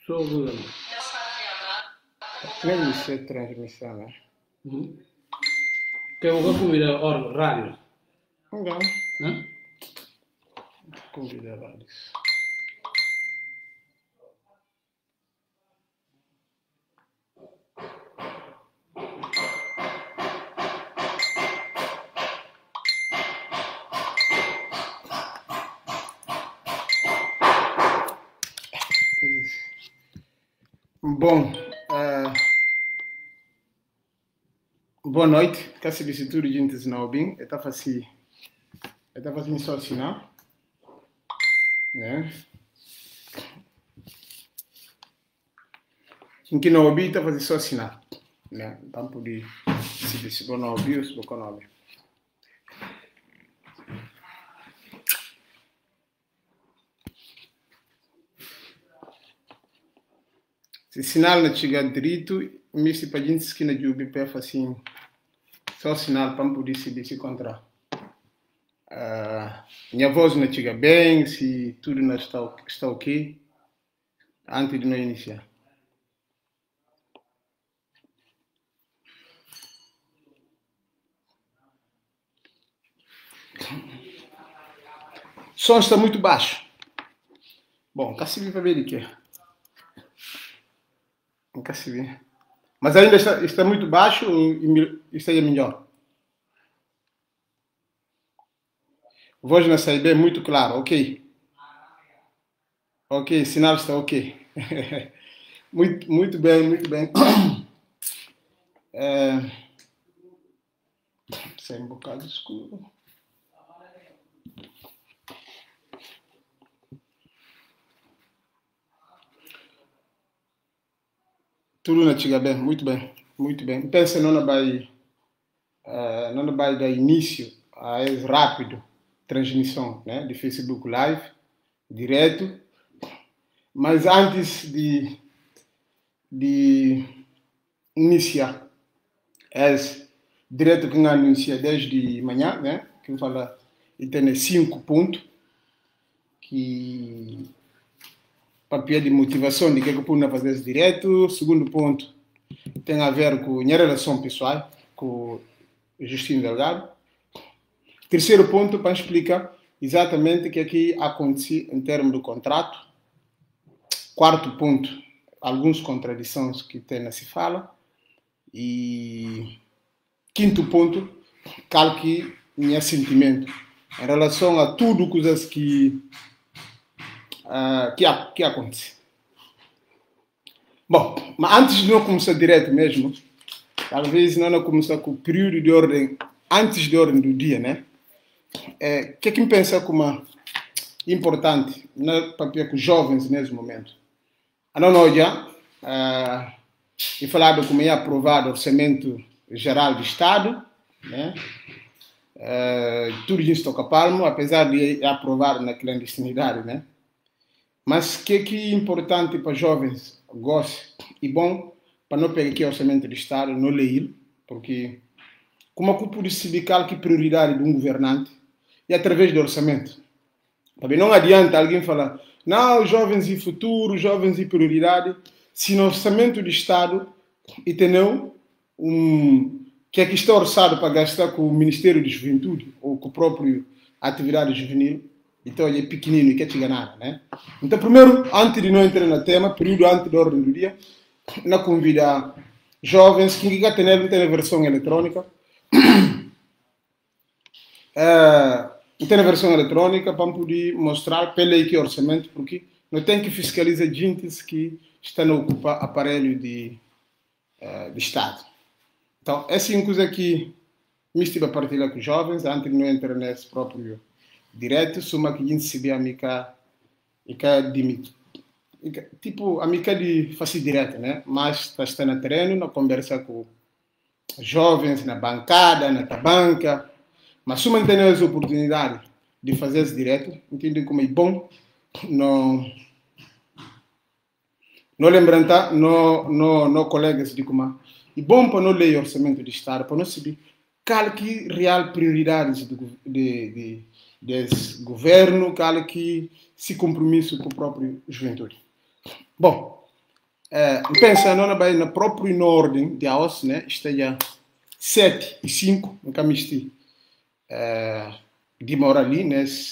Só o Google. Transmissão é transmissão, né? Que eu vou convidar a rádio. Não, Né? convida vários. Bom, boa noite. Caso de tudo gente não bem, eu estava só assinar, né? Quem que não ouvi, estava só assinar, né? Então podia se você não ouviu ou se você não ouviu. Se sinal não chegar direito, me se para gente esquina de UBPF assim, só sinal para poder se encontrar. Minha voz não chega bem, se tudo não está ok, antes de nós iniciar. O som está muito baixo. Bom, cá se vê para ver de quê. Nunca se vê. Mas ainda está muito baixo e está melhor. A voz não sai bem, muito claro, ok. Ok, sinal está ok. Muito bem, muito bem. Sai um bocado escuro. Tudo não chega bem, muito bem, muito bem. Pensa não vai dar início a esse rápido transmissão, né, de Facebook Live, direto. Mas antes de iniciar esse direto que anuncia desde manhã, né, que fala e tem 5 pontos que papel de motivação de que eu pude fazer esse direto. Segundo ponto tem a ver com a minha relação pessoal com o Justino Delgado. Terceiro ponto para explicar exatamente o que aqui aconteceu em termos do contrato. Quarto ponto, algumas contradições que tem nessa fala. E quinto ponto, qual que é meu sentimento em relação a tudo coisas que acontece. Bom, mas antes de não começar direto mesmo, talvez não começar com o período de ordem, antes de ordem do dia, né? O que me pensa como importante para os jovens nesse momento? A não já e falado como é aprovado o Orçamento Geral do Estado, né? Tudo isso toca palmo, apesar de aprovar na clandestinidade, né? Mas o que é importante para jovens gostem e bom para não pegar aqui o orçamento do Estado, não ler, porque como é que pode sindicar que prioridade de um governante e através do orçamento. Também não adianta alguém falar, não, jovens e futuro, jovens e prioridade, se no orçamento do Estado e tem que é que está orçado para gastar com o Ministério da Juventude ou com a própria atividade juvenil. Então ele é pequenino e quer te ganhar, né? Então primeiro, antes de não entrar no tema, período antes da ordem do dia, na convida jovens que quer ter a versão eletrônica, tem a versão eletrônica para poder mostrar pela que orçamento, porque não tem que fiscalizar gente que está a ocupar aparelho de Estado. Então essa é uma coisa que me estive a partilhar com os jovens antes de não entrar nesse próprio direto, suma que a gente se vê amiga tipo amiga de fazer direto, né? Mas está no terreno, na conversa com jovens, na bancada, na tabanca, mas suma tem essa oportunidade de fazer esse direto, entende como é bom, não lembrar, não colegas de como é bom para não ler o orçamento do Estado, para não saber qual que real prioridades desse governo, qual que se compromisso com a própria juventude. Bom, pensa não vai na própria ordem de AOS, né? Esteja 7 e 5, no caminho de morar ali,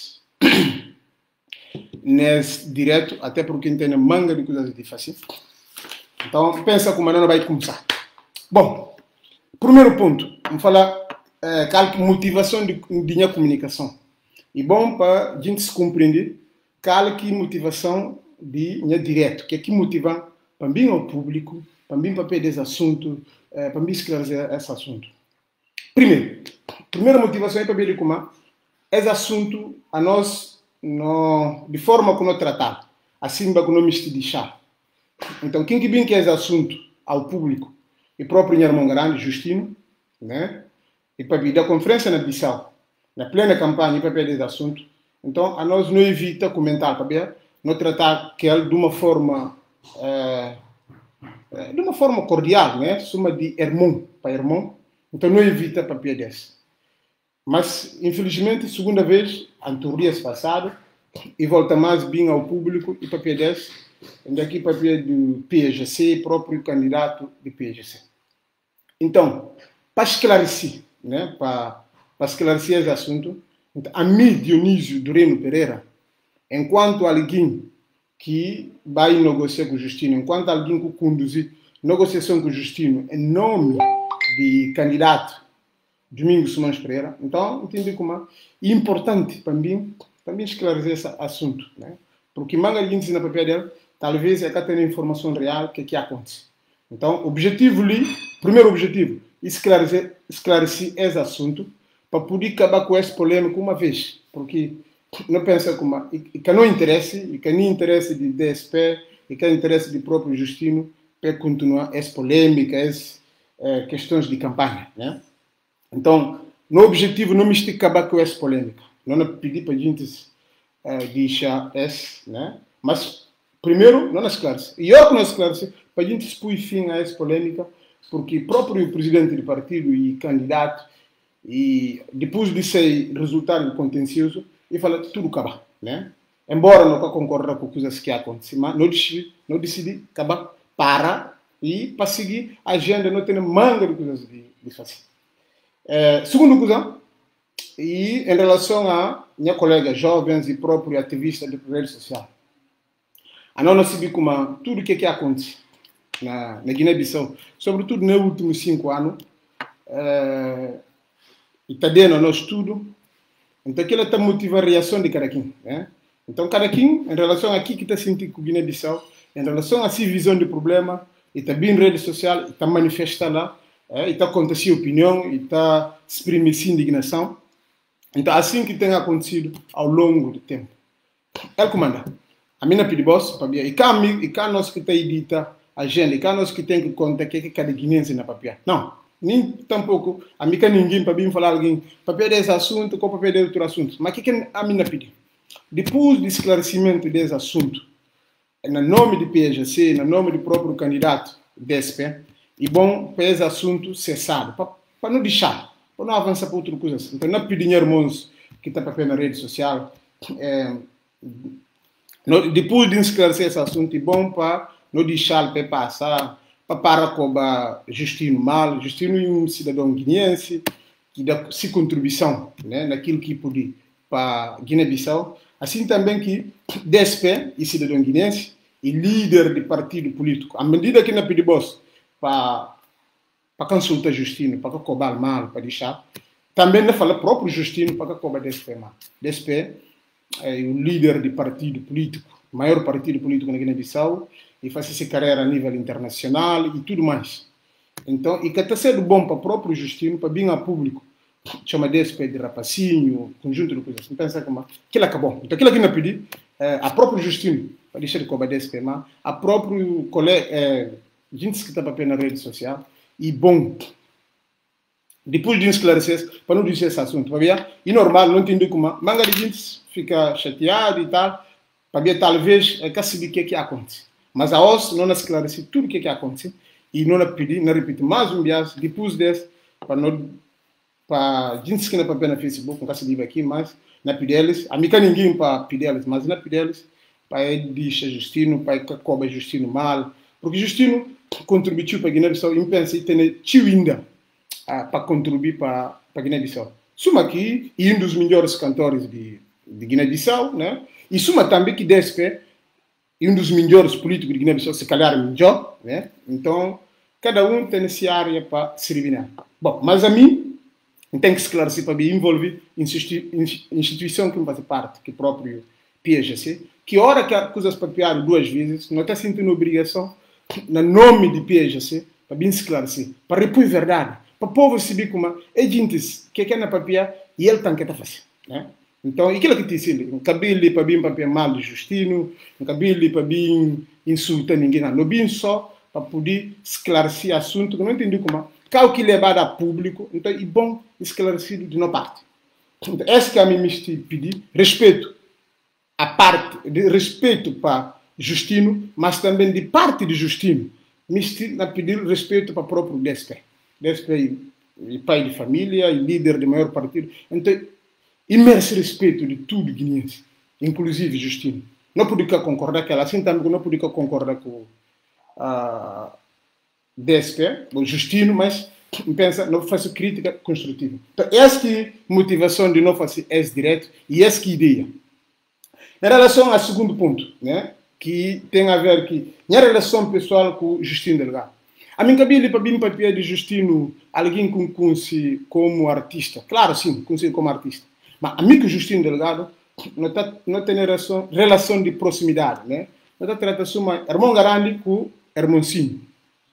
nesse direto, até porque tem manga de coisas de fazer. Então, pensa como não vai começar. Bom, primeiro ponto, vamos falar motivação de minha comunicação. E bom para a gente se compreender qual que motivação de minha direto, que é que motiva para mim ao público, para mim para pedir esse assunto, para mim esclarecer esse assunto. Primeira motivação é para ver como esse assunto a nós de forma que nós tratamos, assim que não me deixar. Então, quem que vem que esse assunto ao público, e próprio irmão grande, Justino, né? E para vir da conferência na Bissau, na plena campanha para pedir esse assunto. Então, a nós não evita comentar, para ver, não tratar que ele de uma forma cordial, né? Suma de irmão para irmão. Então, não evita para pedir. Mas, infelizmente, segunda vez, a teoria passada, e volta mais bem ao público e para pedir, daqui para pedir do PGC, próprio candidato de PGC. Então, para esclarecer, né? Para esclarecer esse assunto, a mim, Dionísio Dureno Pereira, enquanto alguém que vai negociar com o Justino, enquanto alguém que conduzir negociação com o Justino em nome de candidato Domingos Simões Pereira, então entendi como é importante para mim esclarecer esse assunto, né? Porque manga de índice na papel dele, talvez é que tenha informação real que acontece. Então, primeiro objetivo, esclarecer esse assunto para poder acabar com esse polêmica uma vez, porque não pensa como e que não interessa, e que nem interessa de DSP, e que interessa de próprio Justino para continuar essa polêmica, essas questões de campanha, né? Então, no objetivo não me acabar com essa polêmica, não pedir para a gente deixar essa, né? Mas primeiro não esclarece, e eu que não esclarece para a gente expor fim a essa polêmica, porque o próprio presidente do partido e candidato, e depois de ser resultado contencioso, e fala tudo acabar, né? Embora não concorde com coisas que acontecem, mas não decidi acabar para seguir a agenda, não tem manga de coisas de fazer. Segunda coisa, e em relação a minha colega jovens e próprio ativista de rede social, a não saber como tudo o que acontece na Guiné-Bissau, sobretudo nos últimos 5 anos, e está dando nosso estudo, então aquilo está motivando a reação de cada quem, né? Então cada quem, em relação a aqui que está sentindo com Guiné-Bissau, em relação a essa visão de problema, e está bem em rede social, e está manifestando lá, e está contando sua opinião, e está exprimindo sua indignação. Então assim que tem acontecido ao longo do tempo. Ele comanda. A minha pedibos, e cá nós que está edita a agenda, e cá nós que tem que contar que cada guinense na papel. Não. Nem tampouco, a mim ninguém para vir falar alguém para pedir esse assunto ou para pedir outro assunto. Mas o que a mim pediu? Depois do esclarecimento desse assunto, no nome do PGC, no nome do próprio candidato DSP, é bom para esse assunto cessado, para não deixar, para não avançar para outra coisa. Então, não pedir irmãos que está para na rede social, depois de esclarecer esse assunto, é bom para não deixar para passar para com Justino mal. Justino é um cidadão guineense que dá sua contribuição, né, naquilo que pode para Guiné-Bissau. Assim também que DSP e cidadão guineense e líder de partido político. À medida que na pedimos para consultar Justino, para cobrar mal, para deixar, também não fala próprio Justino para cobrar DSP mal. DSP é o líder de partido político, maior partido político na Guiné-Bissau, e faz essa carreira a nível internacional e tudo mais. Então, e que está sendo bom para o próprio Justino, para vir a público, chama DSP de rapacinho, conjunto de coisas. Não pensa como aquilo acabou. Então, aquilo que não pedi, a próprio Justino, para deixar de cobrar DSP, mas a próprio colega, gente que está para na rede social, e bom, depois de esclarecer, para não dizer esse assunto, para ver, e normal, não entendo como, manga de gente fica chateado e tal, para ver, talvez, que saber o que acontece. Mas a OS não esclarece tudo o que acontece e não pedi, não repito mais um dia, depois desse, para gente que não para na Facebook, não caso de aqui, mas na pedeles, a mim ninguém para pedeles, mas na pedeles, para deixar Justino, para que cobra Justino mal, Porque Justino contribuiu para a Guiné-Bissau e pensa que tem tio ainda para contribuir para a Guiné-Bissau. Suma aqui, e um dos melhores cantores de Guiné-Bissau, né? E suma também que DSP e um dos melhores políticos de Guiné-Bissau, se calhar melhor, né? Então, cada um tem essa área para servir. Bom, mas a mim, tem que esclarecer para me envolver em instituição que me faz parte, que é o próprio PSGC, que a hora que as coisas papiaram 2 vezes, não está sentindo obrigação, no nome de PSGC, para me esclarecer, para repor verdade, para o povo saber como é gente que quer na papia e ele tem que estar fazendo, né? Então, aquilo que te ensino, não cabelo para vir papel mal de Justino, não cabelo para vir insultar ninguém, não bem só para poder esclarecer assunto que não entendi como qual que levado a público, então é bom esclarecido de nossa parte. Então, esse que a mim me pedir respeito a parte de respeito para Justino, mas também de parte de Justino, me pedir respeito para o próprio DSP. DSP é pai de família, e líder do maior partido. Então, imerso respeito de tudo guineense, inclusive Justino. Não podia concordar com ela, assim também não podia concordar com DSP, o Justino, mas pensa, não faço crítica construtiva. Então, essa é a motivação de não fazer esse direito e essa é a ideia. Em relação ao segundo ponto, né, que tem a ver com a relação pessoal com o Justino Delgado. A mim cabia para vir para papel de Justino alguém que conhece como artista. Claro, sim, conhece como artista. Mas a mim que o Justino Delgado não tem relação de proximidade, né? Não está tratando uma irmão grande com irmãozinho.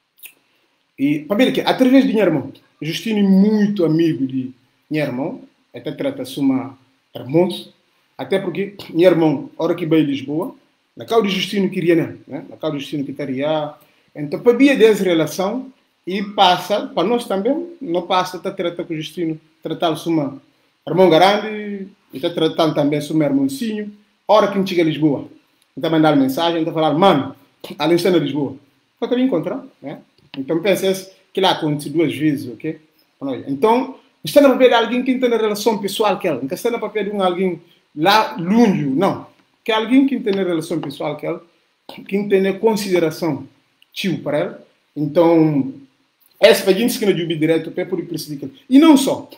E para ver que através de meu irmão, Justino é muito amigo de meu irmão, até trata-se uma irmã, até porque meu irmão, hora que veio em Lisboa, na casa de Justino queria, né? Na casa de Justino que estaria. Então, para ver dessa relação, e passa, para nós também, não passa, está tratando com o Justino, tratá-lo uma irmão grande, e está tratando também com o meu irmãozinho, hora que a gente chega a Lisboa, está mandando mensagem, está falando, mano, ali está na Lisboa, foi que eu encontrar, né? Então, pensa que lá aconteceu 2 vezes, ok? Então, está no papel de alguém que tem relação pessoal com ela, não está no papel de alguém lá longe, não. Que é alguém que tem relação pessoal com ela, que tem consideração tio para ela. Então, essa para gente que não diz direto, é por isso. E não só,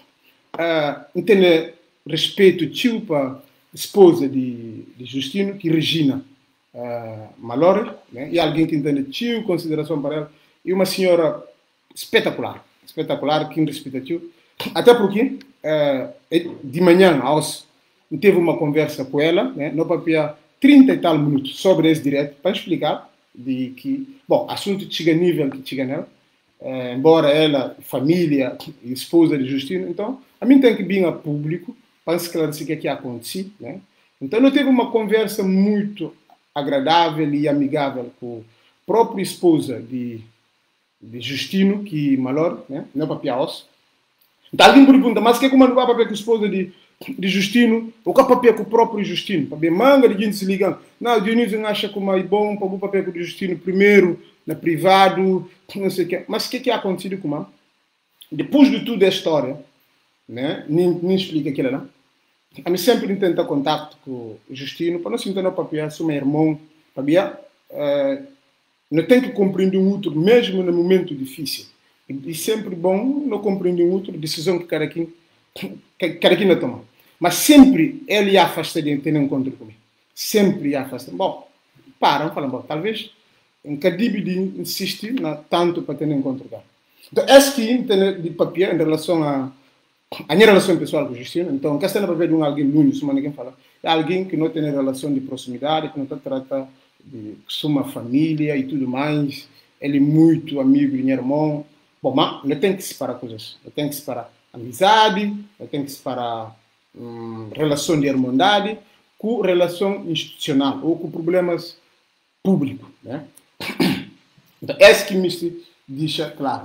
tem respeito tio para a esposa de Justino, que é Regina Malore, né? E alguém que tem tio, consideração para ela, e uma senhora espetacular, que respeita tio. Até porque, de manhã, teve uma conversa com ela, né? No papel 30 e tal minutos sobre esse direto, para explicar de que, bom, assunto chega a nível que chega nela, embora ela, família, esposa de Justino, então, a mim tem que vir a público para esclarecer o que aconteceu, né? Então, não teve uma conversa muito agradável e amigável com a própria esposa de Justino, que Malor, né? Não é papel osso. Então, alguém pergunta, mas o que é que não vai papel com a esposa de Justino, ou que papel com o próprio Justino? Para ver manga de gente se ligando. Não, o Dionísio acha que é bom para o papel com o Justino primeiro, na privado, não sei o quê. Mas o que é acontecido com o depois de tudo a história, né? Nem explica aquilo, não? A mim sempre tenta contato com o Justino, para não se entender o papel, sou meu irmão, para ver, não tem que compreender o outro, mesmo no momento difícil. E sempre bom não compreender o outro, decisão que cada quem não toma. Mas sempre ele afasta de ter um encontro comigo. Sempre afasta. Bom, falam, bom, talvez em Cadibe de insistir tanto para ter um encontro com ele. Então, esse que tem de papel em relação a minha relação pessoal com o Justino, então, que está na papel de alguém longe, se ninguém fala, é alguém que não tem relação de proximidade, que não trata de sua família e tudo mais. Ele é muito amigo de meu irmão. Bom, mas não tem que separar coisas. Não tem que separar amizade, não tem que separar relação de irmandade com relação institucional ou com problemas públicos, né? Então, esse que me deixa claro.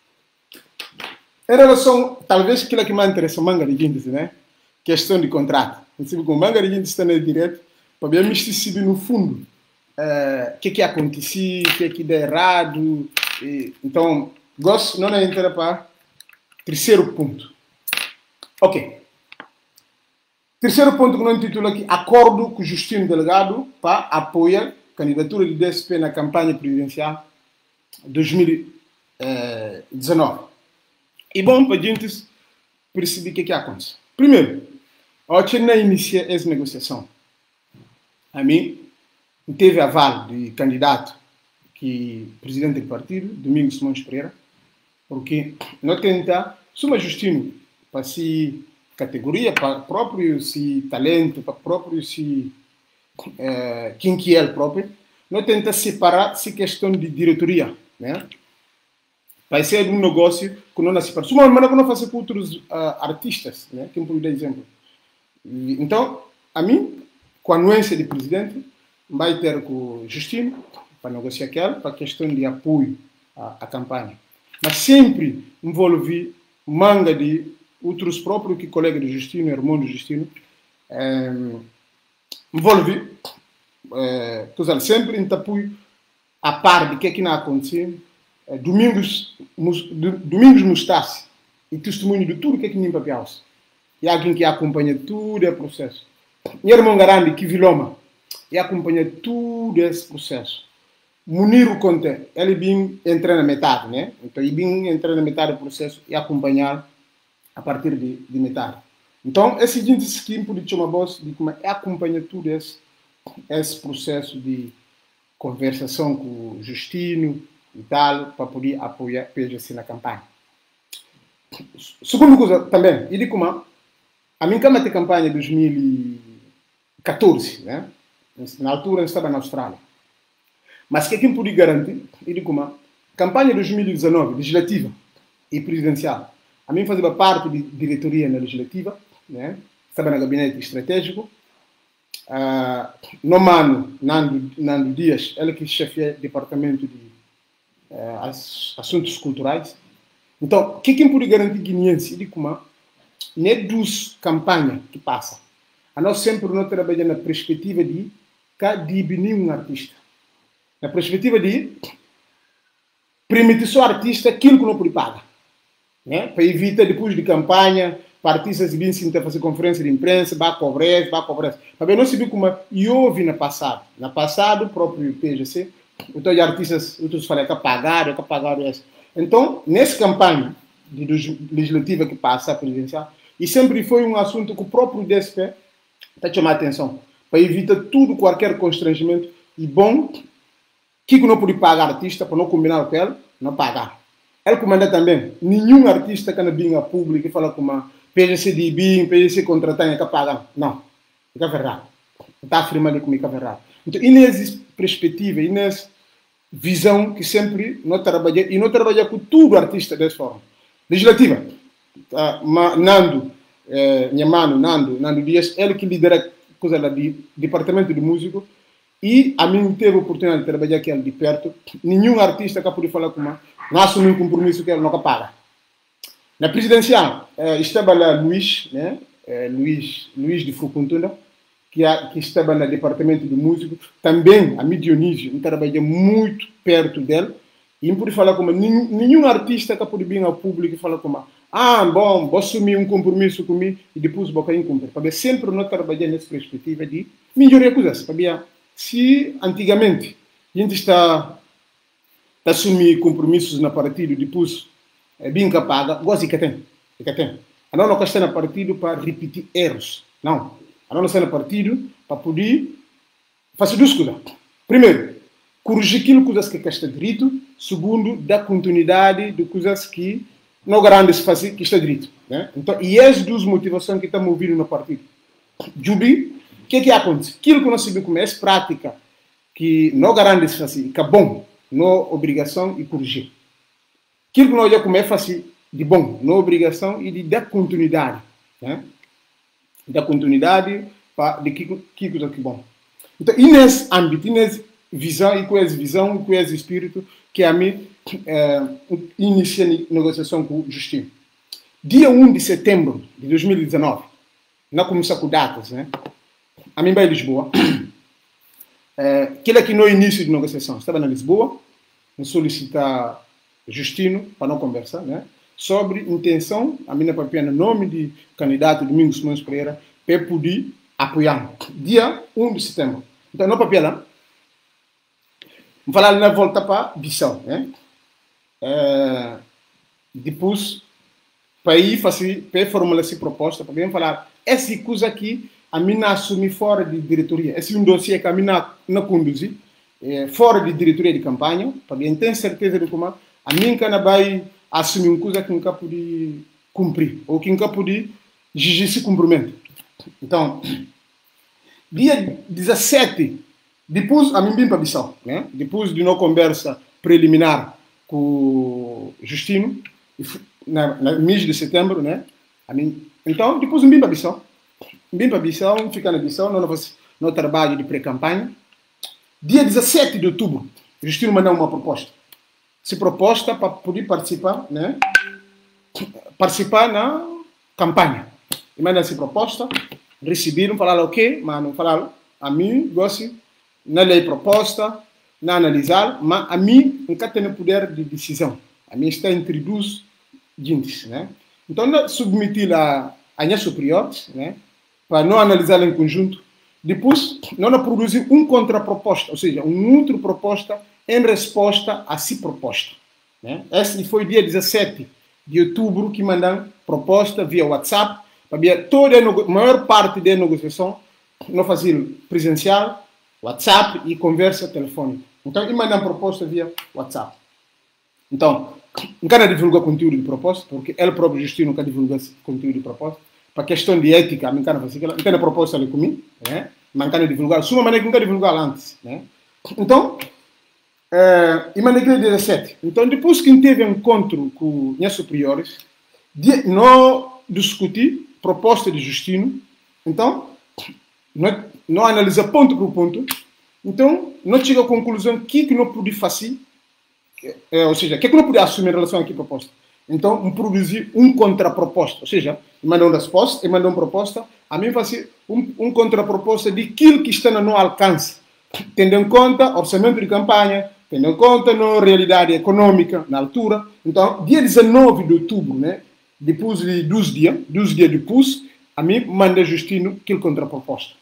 Em relação, talvez aquilo que me interessa, manga de gente, né? Questão de contrato. Com manga de gente está no direito, para ver me no fundo o que aconteceu, o que deu errado. Então, gosto, não é entrar para terceiro ponto. Ok. Terceiro ponto que não intitula aqui, acordo com o Justino Delgado para apoiar a candidatura de DSP na campanha presidencial 2019. E bom, para a gente perceber o que acontece. Primeiro, a China inicia essa negociação. A mim, teve aval de candidato que presidente do partido, Domingos Simões Pereira, porque não tenta, suma justino para si categoria, para próprio si talento, para próprio si quem que é ele próprio, não tenta separar se questão de diretoria, né? Vai ser um negócio que não se separa. Suma maneira que não faço com outros artistas, né? Quem pode dar exemplo. Então, a mim, com a anuência de presidente, vai ter com o Justino para negociar aquela, para a questão de apoio à campanha. Mas sempre envolvi manga de outros próprios que colegas do Justino, irmão do Justino, envolvi, sempre em apoio a par de que não aconteceu. Domingos Mustache e testemunho de tudo que nem papel. E alguém que acompanha todo o processo. Meu irmão Garandi, que Viloma, e acompanha todo esse processo. Munir Conte, ele bem entra na metade, né? Então, ele bem entra na metade do processo e acompanhar a partir de metade. Então, esse seguinte esquema de chamar voz de como é acompanhar todo esse processo de conversação com o Justino e tal, para poder apoiar o PGC na campanha. Segunda coisa também, ele como a minha campanha de campanha de 2014, né? Na altura eu estava na Austrália. Mas que quem podia garantir, ele como a campanha de 2019, legislativa e presidencial, a mim fazia parte de diretoria na legislativa, né? Estava no gabinete estratégico. No mano, Nando Dias, ele que chefia departamento de assuntos culturais. Então, quem pode garantir guineense, ele como nem dos campanhas que passa. A nós sempre não trabalhamos na perspectiva de diminuir um artista. Na perspectiva de permitir só artista aquilo que não pode pagar. Né? Para evitar, depois de campanha, para artistas virem se fazer conferência de imprensa, vai cobrar. Mas não se viu como eu ouvi no passado. No passado, o próprio PGC, então, os artistas, outros falam que pagaram essa. Então, nessa campanha de legislativa que passa a presidencial, e sempre foi um assunto que o próprio DSP está chamando a atenção, para evitar tudo, qualquer constrangimento, e bom, que não pode pagar artista, para não combinar com ele, não pagar. Ele comanda também, nenhum artista que não venha a público e fala como PGC de BIM, PGC contratar, que pagar. Não, é verdade. Está afirmando comigo que é verdade. Então, e nessa perspectiva, e nessa visão que sempre não trabalha, e não trabalha com todo artista dessa forma. Legislativa, Nando Dias, ele que lidera coisa lá de departamento de músico, e a mim teve a oportunidade de trabalhar com ele de perto. Nenhum artista que pode falar com ele, não assume um compromisso que ele não paga. Na presidencial, estava lá Luís, né? Luís de Fucuntuna, que estava no departamento de músico, também a Dionísio, trabalhei muito perto dele, e não pude falar como nenhum artista que pode vir ao público e falar como bom, vou assumir um compromisso comigo e depois vou cair em cumprir. Porque sempre não trabalhei nessa perspectiva de melhorar coisas. Porque se antigamente a gente está assumir compromissos na partido, depois bem paga, gosto de que tem. A não está na partido para repetir erros. Não. A não está no partido para poder fazer duas coisas. Primeiro, corrigir aquilo coisas que está direito. Segundo, dar continuidade de coisas que não garantem se fazer que está direito. Né? Então, e essas duas motivações que estamos ouvindo no partido. Jubi, o que acontece? Aquilo que nós sabemos como é prática que não garante se fazer, que é bom, não obrigação e corrigir. Aquilo que nós já como é fazer de bom, não obrigação e de dar continuidade. Né? Da continuidade de que coisa que bom. Então, e nesse âmbito, nessa visão, e com essa visão, e com esse espírito, que a mim inicia a negociação com o Justino. Dia 1 de setembro de 2019, não começar com datas, né? A mim vai em Lisboa. Aquele aqui no início de negociação, estava na Lisboa, me solicitar Justino para não conversar, né? Sobre intenção, a minha papel no nome de candidato Domingos Simões Pereira, para poder apoiar. Dia 1 de setembro. Então, no papel lá, vou falar na volta para Bissau, né? depois, para ir fazer, para formular essa proposta, para falar, essa coisa aqui, a mim não assumi fora de diretoria. Esse é um dossiê que a mim não conduzi, fora de diretoria de campanha, para mim ter certeza de como a mim não vai assumir uma coisa que nunca pude cumprir, ou que nunca pude exigir esse cumprimento. Então, dia 17, depois a mim vim para Bissau, né? Depois de uma conversa preliminar com o Justino, no mês de setembro, né? Então, depois eu vim para Bissau. Vim para Bissau, ficar na Bissau, no trabalho de pré-campanha. Dia 17 de outubro, o Justino mandou uma proposta. Essa proposta para poder participar, né? Participar na campanha. E mandam essa proposta, receberam, falaram ok, mas não falaram, a mim, gosto, não lei proposta, não analisar, mas a mim nunca tem poder de decisão. A mim está entre duas gente, né? Então, eu submeti a minha superior, né? Para não analisar em conjunto. Depois, nós produzimos uma contraproposta, ou seja, uma outra proposta em resposta a essa proposta. Né? Esse foi dia 17 de outubro que mandaram proposta via WhatsApp, para toda a maior parte da negociação não fazia presencial, WhatsApp e conversa telefônica. Então, eles mandam proposta via WhatsApp. Então, não quero divulgar conteúdo de proposta, porque ele próprio Justino não quer divulgar conteúdo de proposta. Para questão de ética, não quero fazer aquilo. Não quero proposta ali comigo, né? Mas não quero divulgar. Suma maneira que não quero divulgar antes, né? Então, e mandei dia 17. Então, depois que teve encontro com meus superiores, não discuti proposta de Justino. Então, não analisa ponto por ponto. Então, não chega à conclusão que não pude fazer, ou seja, que não pude assumir em relação a que proposta. Então, produzir uma contraproposta, ou seja, mandou uma resposta e mandou uma proposta, a mim fazer uma contraproposta de aquilo que está no nosso alcance, tendo em conta orçamento de campanha, tendo em conta a realidade econômica na altura. Então, dia 19 de outubro, né, depois de 12 dias depois, a mim manda Justino aquela contraproposta.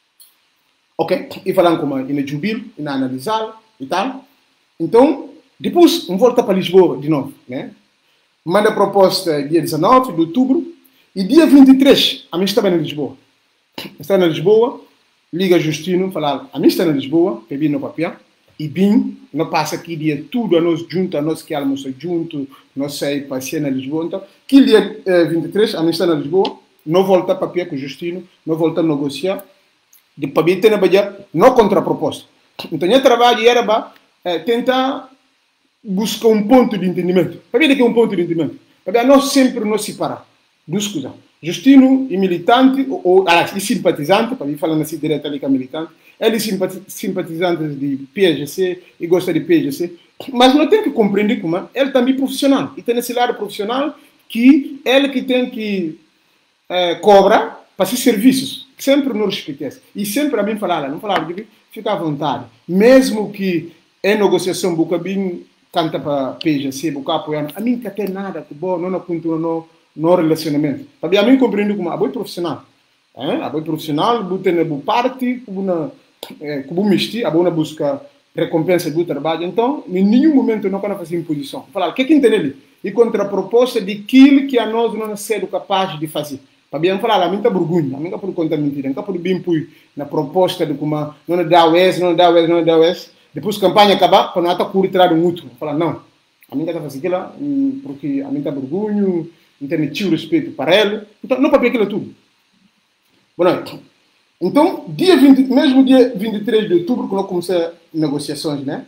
Ok? E falando como ele jubilo, ele analisar e tal. Então, depois, volta para Lisboa de novo, né? Manda a proposta dia 19 de outubro e dia 23, a mim estava em Lisboa. Está em Lisboa, liga Justino, fala, a mim está em Lisboa, peguei no papel, e bem, não passa aqui dia tudo a nós junto, a nós que almoçamos junto, nós saímos passear em Lisboa. Então, que dia 23, a mim está em Lisboa, não volta a papel com Justino, não volta a negociar, de papel tem a bajar, não contraproposta. Então, o trabalho era para tentar buscar um ponto de entendimento. Para ver que é um ponto de entendimento. Para nós sempre nos separar. Duas coisas. Justino e militante, ou e simpatizante, para mim falando assim direto ali com a militante, ele simpatizante de PGC e gosta de PGC, mas não tem que compreender como ele também é profissional. E tem esse lado profissional que ele que tem que cobrar para esses serviços. Sempre nos respeitamos. E sempre a mim falar, não falar, fica à vontade. Mesmo que em negociação, boca bem canta para PGC, boca apoiando, a mim não tem nada que bom, não continua no relacionamento. Sabe, a mim compreendo como a boa profissional. A boa profissional, boa ter boa parte, boa mistir, a boa busca recompensa do trabalho. Então, em nenhum momento não quero fazer imposição. Falar, o que é que entende? E contraproposta de aquilo que a nós não somos capazes de fazer. Para bem falar, a mim está vergonha, a mim está por conta de mentira, não está por bem na proposta de como não dá o S, não dá o S, não dá o S. Depois a campanha acabar, para não estar curtir um outro. Falar, não, a mim está fazendo aquilo porque a mim está vergonha, não tem respeito para ele. Então, não para ver aquilo tudo. Boa noite. Então, mesmo dia 23 de outubro, quando eu comecei negociações, né?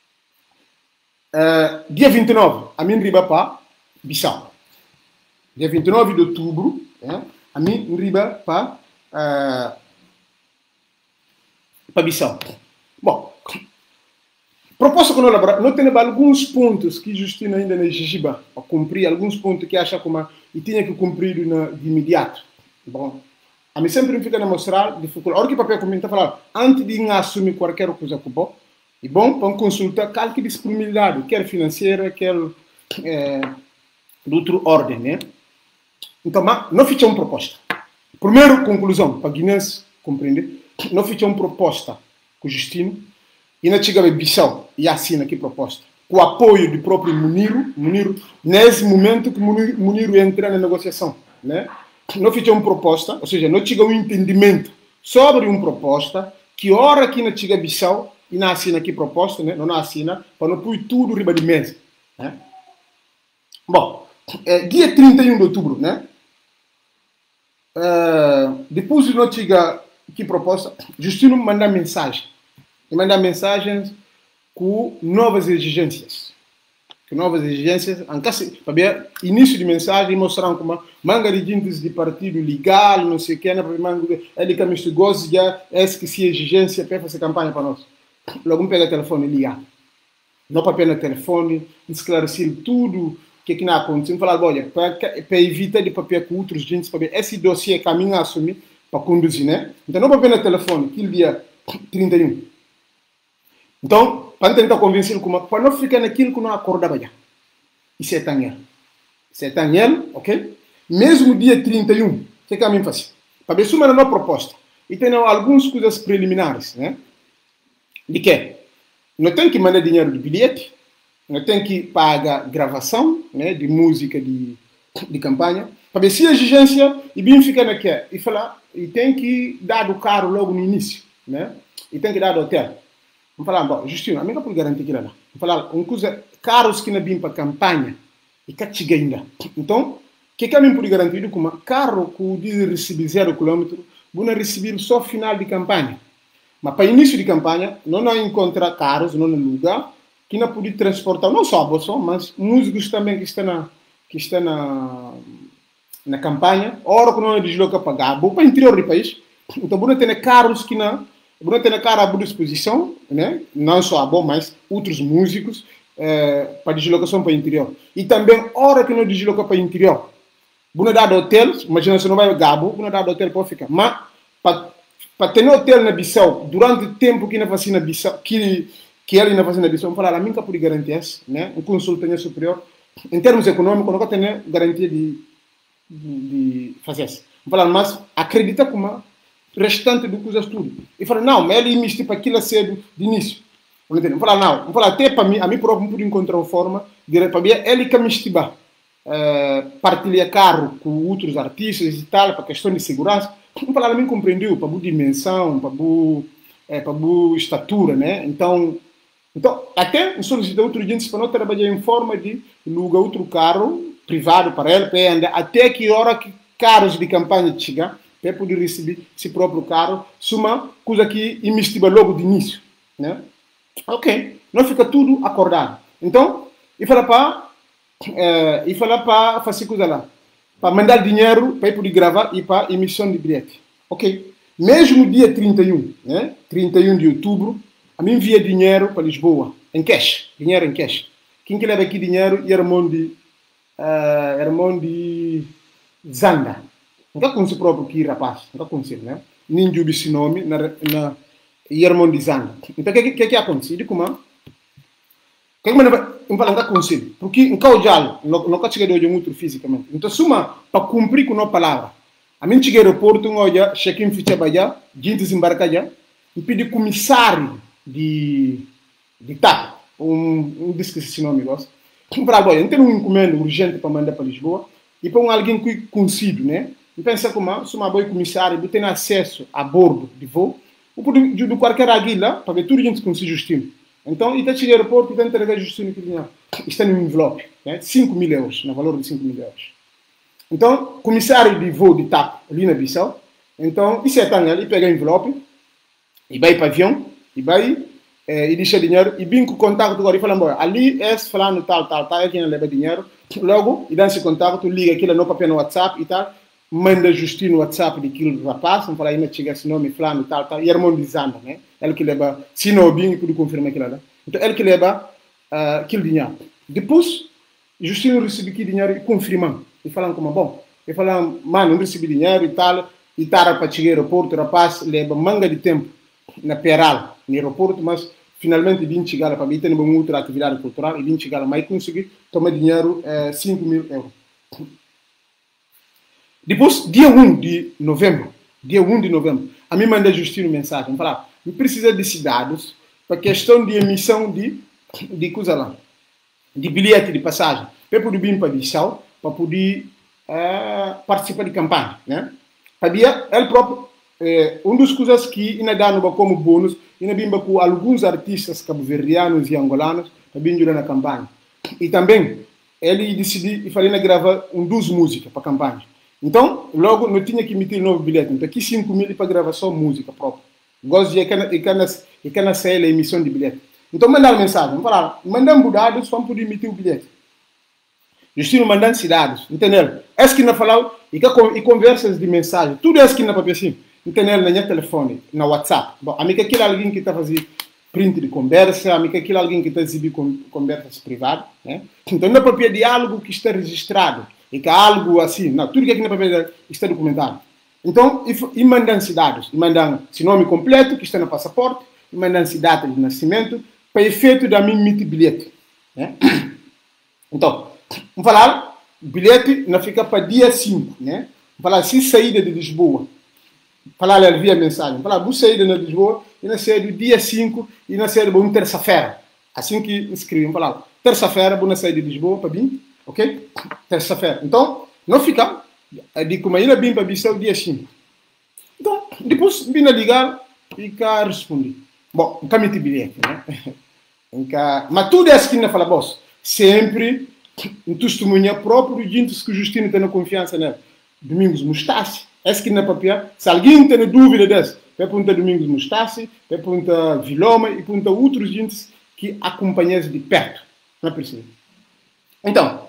Dia 29, a mim riba para Bissau. Dia 29 de outubro, a mim riba para Bissau. Bom, proposta que nós temos alguns pontos que Justino ainda não exigiba para cumprir, alguns pontos que acha como e tinha que cumprir de imediato. Bom, a mim sempre fica a mostrar dificuldade. Olha que papel comenta falar, antes de assumir qualquer coisa que bom, e bom para consultar qualquer disponibilidade, quer financeira, quer de outra ordem, né? Então, não fiz uma proposta. Primeiro, conclusão, para Guinness compreender, não fiz uma proposta com o Justino e não chegava a Bissau e assina aqui proposta. com o apoio do próprio Muniru, nesse momento que Muniru entra na negociação, né? Nós fizemos uma proposta, ou seja, nós tivemos um entendimento sobre uma proposta que hora aqui na Tiga Bissau e não assina aqui proposta, né? Não assina, para não pôr tudo riba de mesa, né? Bom, dia 31 de outubro, né? Depois de nós tiga que proposta, Justino manda mensagem. E manda mensagens com novas exigências. Com novas exigências, para ver início de mensagem, mostrando como manga de índices de partido legal, não sei o que, ele que me gosta já, que se exigência para fazer campanha para nós. Logo pega o telefone e liga. Não para pegar o telefone, esclarecer tudo que não aconteceu. Falar, olha, para evitar de papel com outros gente, para ver esse dossiê caminho a assumir para conduzir, né? Então não para pegar o telefone, aquele dia 31. Então, para tentar convencer como para não ficar naquilo que não acordava já. Isso é tanhel. Isso é tanhel, ok? Mesmo dia 31, o que caminho faz? Para ver se uma nova proposta. E tem algumas coisas preliminares, né? De que? Não tem que mandar dinheiro de bilhete, não tem que pagar gravação, né, de música de campanha. Para ver se a exigência e bem fica naquela. E falar, e tem que dar o carro logo no início, né? E tem que dar o hotel. Vamos falar, bom, Justino, a minha por garantir aquilo lá. Vamos falar, coisa, carros que não vêm para campanha e que chega ainda. Então, o que é por garantir? Como carro que diz receber 0 km, vão receber só final de campanha. Mas para início de campanha, não encontra carros, não lugar que não pode transportar, não só a bolsa, mas músicos também que estão na campanha, hora que não desloca para Gabo, para o interior do país. Então, vão ter carros que não. Vão ter carro à boa disposição, né? Não só a bom, mas outros músicos para deslocação para o interior. E também, hora que não desloca para o interior, vão dar hotel, imagina se não vai a Gabo, vão dar hotel para ficar. Mas, para ter hotel na Bissau, durante o tempo que na vacina Bissau, que ele na vacina Bissau, vamos falar, a minha por garantia, né? Um consultor superior, em termos econômicos, não tem garantia de fazer isso. Vamos falar, mas acredita como restante do coisas tudo. E fala, não, mas ele investiu para aquilo cedo de início. Vamos falar, não. Vamos falar, até para mim, a mim próprio não pude encontrar uma forma de para mim, ele que me estiba partilhar carro com outros artistas e tal, para questão de segurança. Vamos falar, a mim compreendeu, para boa dimensão, para boa estatura, né? Então, até solicitar outro gente para não trabalhar em forma de alugar outro carro privado para ele, para andar, até que hora que carros de campanha chegar, para poder receber esse próprio carro, uma coisa que investiu logo de início, né? Ok, não fica tudo acordado. Então, e fala para fazer coisa lá, para mandar dinheiro para poder gravar e para emissão de bilhete. Ok, mesmo dia 31, né? 31 de outubro, a mim envia dinheiro para Lisboa, em cash, dinheiro em cash. Quem que leva aqui dinheiro é irmão de Zanda. Nunca conheci próprio que rapaz, nunca conheci, né? Nem jubi esse nome na irmão de Zanda. Então, o que acontece? Eu digo, como que eu nunca conheci? Porque em Caujalo, nunca cheguei de muito fisicamente. Então, suma para cumprir com a palavra. A mim cheguei ao aeroporto, olha, check-in ficha baia, gente desembarca já, e pedi comissário de TAP, disse esse nome, gosto. Para agora, eu tenho um encomenda urgente para mandar para Lisboa, e para alguém que conhecido, né? E pensa como, se uma boa comissário, eu tenho acesso a bordo de voo, eu posso de qualquer águila, para ver tudo gente com esse Justino. Então, e está chegando ao aeroporto e está entregando Justino que está no envelope, né? 5.000 euros, no valor de 5.000 euros. Então, comissário de voo de TAP, ali na Bissau, então, isso é tão ali, pega o envelope, e vai para o avião, e vai, e deixa dinheiro, e vem com o contato agora, e fala, ali é falando tal, é quem leva dinheiro, logo, e dá esse contato, liga aquilo no papel no WhatsApp e tal, manda Justino no WhatsApp de aquele rapaz, vamos falar, ainda chega esse nome, fulano, tal, e irmão de Zanda, né? Ele que leva, se não bem, pode confirmar aquilo lá. Então, ele que leva aquele dinheiro. Depois, Justino recebe aquele dinheiro e confirma. E falam como, bom, e falam, mano, não recebi dinheiro e tal, e para chegar ao aeroporto, o rapaz leva manga de tempo na Peral, no aeroporto, mas finalmente vim chegar para mim, tem uma outra atividade cultural, e vim chegar lá, mas consegui tomar dinheiro, 5.000 euros. Depois, dia 1 de novembro, a mim manda Justino mensagem, falar, não precisa desses dados para questão de emissão de coisa lá, de bilhete de passagem, para poder vir para Bissau, para poder participar de campanha, né? Havia ele próprio, uma das coisas que ainda dá como bônus, ainda vem com alguns artistas cabo-verdianos e angolanos, para vir na campanha. E também, ele decidiu e falei gravar duas músicas para a campanha. Então, logo, não tinha que emitir novo bilhete. Então, aqui 5 mil para gravar só música própria. Gosto de que sair a emissão de bilhete. Então, mandar mensagem. Falar, mandando dados, vamos poder emitir o bilhete. Justino mandando dados. Entendeu? É que não falar e conversas de mensagem. Tudo é que não papel assim. Entendeu? Na minha telefone, na WhatsApp. Bom, a mim que aquilo é alguém que está fazendo print de conversa, a mim que aquilo é alguém que está exibindo conversas privadas. Né? Então, não é papel diálogo que está registrado. E que é algo assim. Não, tudo que aqui na papel está documentado. Então, e mandam-se dados. E mandam-se nome completo, que está no passaporte, e mandam-se data de nascimento, para efeito da minha emitir bilhete. Né? Então, vamos falar, bilhete não fica para dia 5. Né? Vamos falar, se saída de Lisboa, falar ali via mensagem, falar, vou sair de Lisboa, e na sair do dia 5, e na sair de terça-feira. Assim que escrevem, falar, terça-feira, vou sair de Lisboa para vir, ok? Terça-feira. Então, não fica, de como ainda vim para Bissau dia 5. Então, depois vim a ligar e cá respondi. Bom, nunca meti bilhete, né? Mas tudo é assim que fala, boss. Sempre um testemunha próprio de gente que o Justino tem confiança nele. Domingos Mustache. É que na papel. Se alguém tem dúvida dessa, vai perguntar Domingos Mustache, vai perguntar Viloma e perguntar outros gente que acompanham de perto. Não é preciso. Então,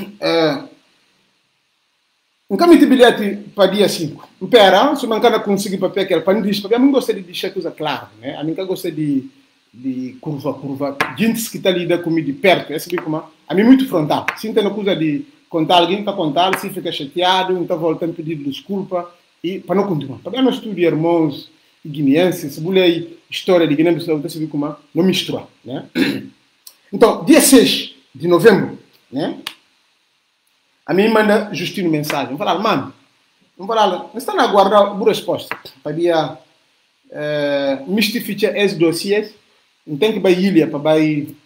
nunca meti bilhete para dia 5. Espera, se eu não conseguir papel aquele para não dizer, eu não gosto de deixar coisa clara, né? Eu nunca gosto de curva. Gente que está lidando comigo de perto, essa é como a mim muito frontal. Se tem uma coisa de contar alguém para contar, se fica chateado, então voltando a pedir desculpa e para não continuar. Porque eu não estudo irmãos guineenses, se bulei história de Guiné-Bissau, você vê como não mistura, né? Então, dia 6 de novembro, né? A mim manda Justino mensagem. Vou falar, mano, não está na guarda boa resposta. Para dia mistificar esses dossiês, não tem que ir ilha para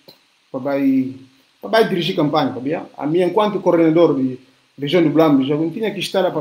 dirigir campanha. A mim, enquanto coordenador de região do Blambo, já não tinha que estar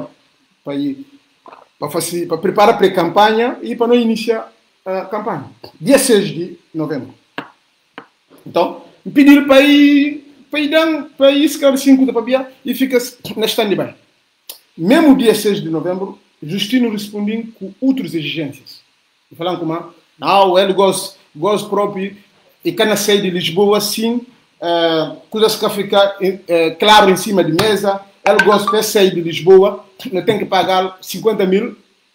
para preparar pré-campanha e para não iniciar a campanha. Dia 6 de novembro. Então, me pediram para ir esclarecer 5 para e fica na stand-by. Mesmo dia 6 de novembro, Justino respondeu com outras exigências. E falando como, não, ele gosta próprio, e quando sair de Lisboa assim, coisas que ficar claro em cima de mesa, ele gosta de sair de Lisboa, não tem que pagar 50 mil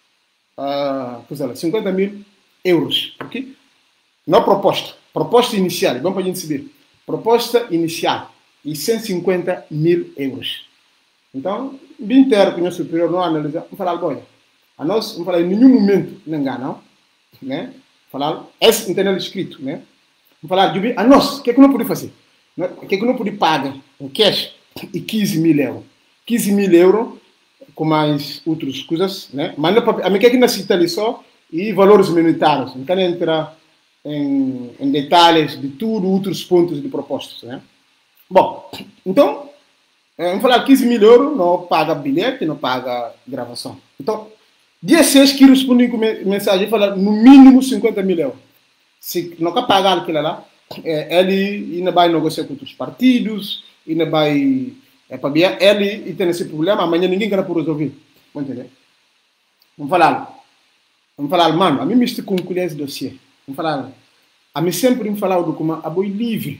euros, ok? Não proposta inicial, vamos para a gente saber. Proposta inicial e 150 mil euros. Então, bem ter que o superior não analisa, vamos falar, olha, a nós, vamos falar, em nenhum momento não enganam, né? Falar, esse entendeu escrito, né? Vamos falar, a nós, o que é que não pode fazer? O que é que não pode pagar em cash e 15 mil euros? 15 mil euros com mais outras coisas, né? Mas a mim que é que não cita ali só e valores monetários, não quero entrar em detalhes de tudo, outros pontos de propostas, né? Bom, então, vamos falar 15 mil euros, não paga bilhete, não paga gravação. Então, dia 6 que respondem com mensagem, fala no mínimo 50 mil euros. Se não quer pagar aquilo lá, ele ainda vai negociar com outros partidos, ainda vai... ele tem esse problema, amanhã ninguém quer por resolver. Vamos entender? Vamos falar, mano, a mim me estou concluindo esse dossiê. Vamos falar, a mim sempre me falar do como a boi livre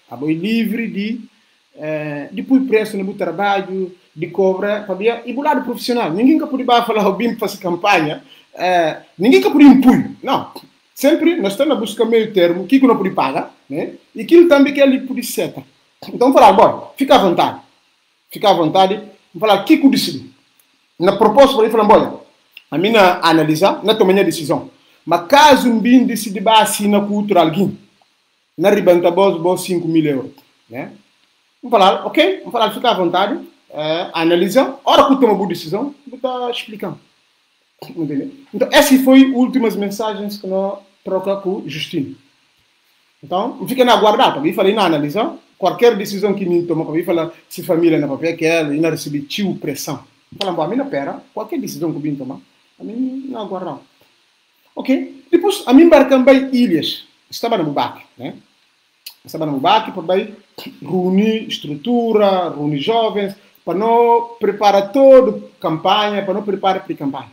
de pôr preço no trabalho, de cobrar, e do lado profissional. Ninguém que pode falar o BIM fazer campanha, ninguém que pode impor. Não. Sempre nós estamos a buscar meio termo, o que não pode pagar, né? E aquilo também que ele pode seta. Então, falar, bom, fica à vontade. Vamos falar, o que eu decidi? Na proposta, para ele falar, bom, a mim analisar, não tomar decisão. Mas caso um BIM decide assinar com outro alguém, na ribanta bons 5 mil euros, né? Vamos falar, ok? Vamos falar, fica à vontade, analisar. A hora que eu tomo uma boa decisão, vou estar explicando. Entendeu? Então, essas foram as últimas mensagens que nós trocamos com o Justino. Então, fica na guarda, também falei na analisar, qualquer decisão que me toma, para falar se família na papel que ela e não receber tio pressão. Fala, bom, a mim não pera, qualquer decisão que eu tomar, a mim não aguardar. Ok? Depois, a mim embarcam bem ilhas. Estava no Bubaque, né? Estava no Bubaque para bem reunir estrutura, reunir jovens, para não preparar toda a campanha, para não preparar pré-campanha.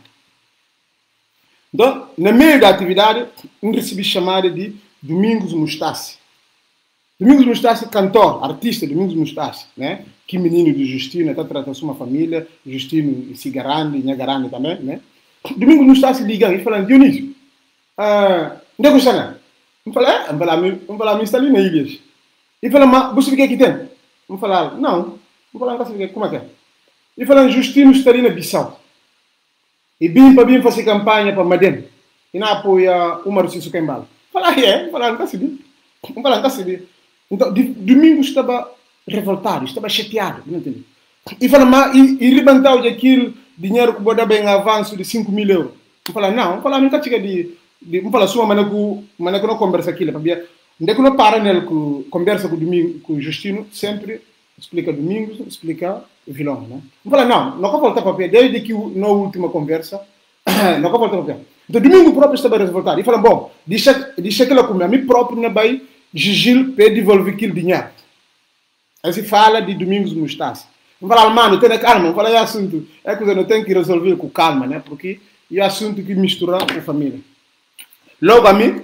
Então, no meio da atividade, eu recebi chamada de Domingos Mustache. Domingos Mustache, cantor, artista Domingos Mustache, né? Que menino do Justino, está tratando uma família, Justino e Cigarande, Nhagarande também, né? Domingos Mustache liga e fala, Dionísio, onde é que está? Eu falei, me está ali na ilhas. E fala, mas você fica aqui dentro? Eu falei, não. Eu falei, como é que é? E fala, Justino está ali na Bissau. E bem para vir fazer campanha para Madem. E não apoia o Marciso Kembala. Fala, é? Fala, não está sabendo. Então, Domingos estava revoltado, estava chateado, não entendeu? E fala, mas e levantar aquele dinheiro que pode dar bem avanço de 5 mil euros. Eu falo, não, nunca chega eu falo, sua maneira que não conversa aquilo, para onde é que não para nele, conversa com o Justino, sempre explica Domingos, explica o vilão, né? Eu falo, não volta para pé, desde que na última conversa, não volta para pé. Então, Domingo próprio estava revoltado. E fala, bom, deixa que ela come, a mim próprio não vai exigir para devolver aquele dinheiro. Aí se fala de Domingos Mustache. Eu falo, mano, tenha calma, eu falo, é assunto, é coisa que eu tenho que resolver com calma, né? Porque é assunto que mistura com a família. Logo a mim,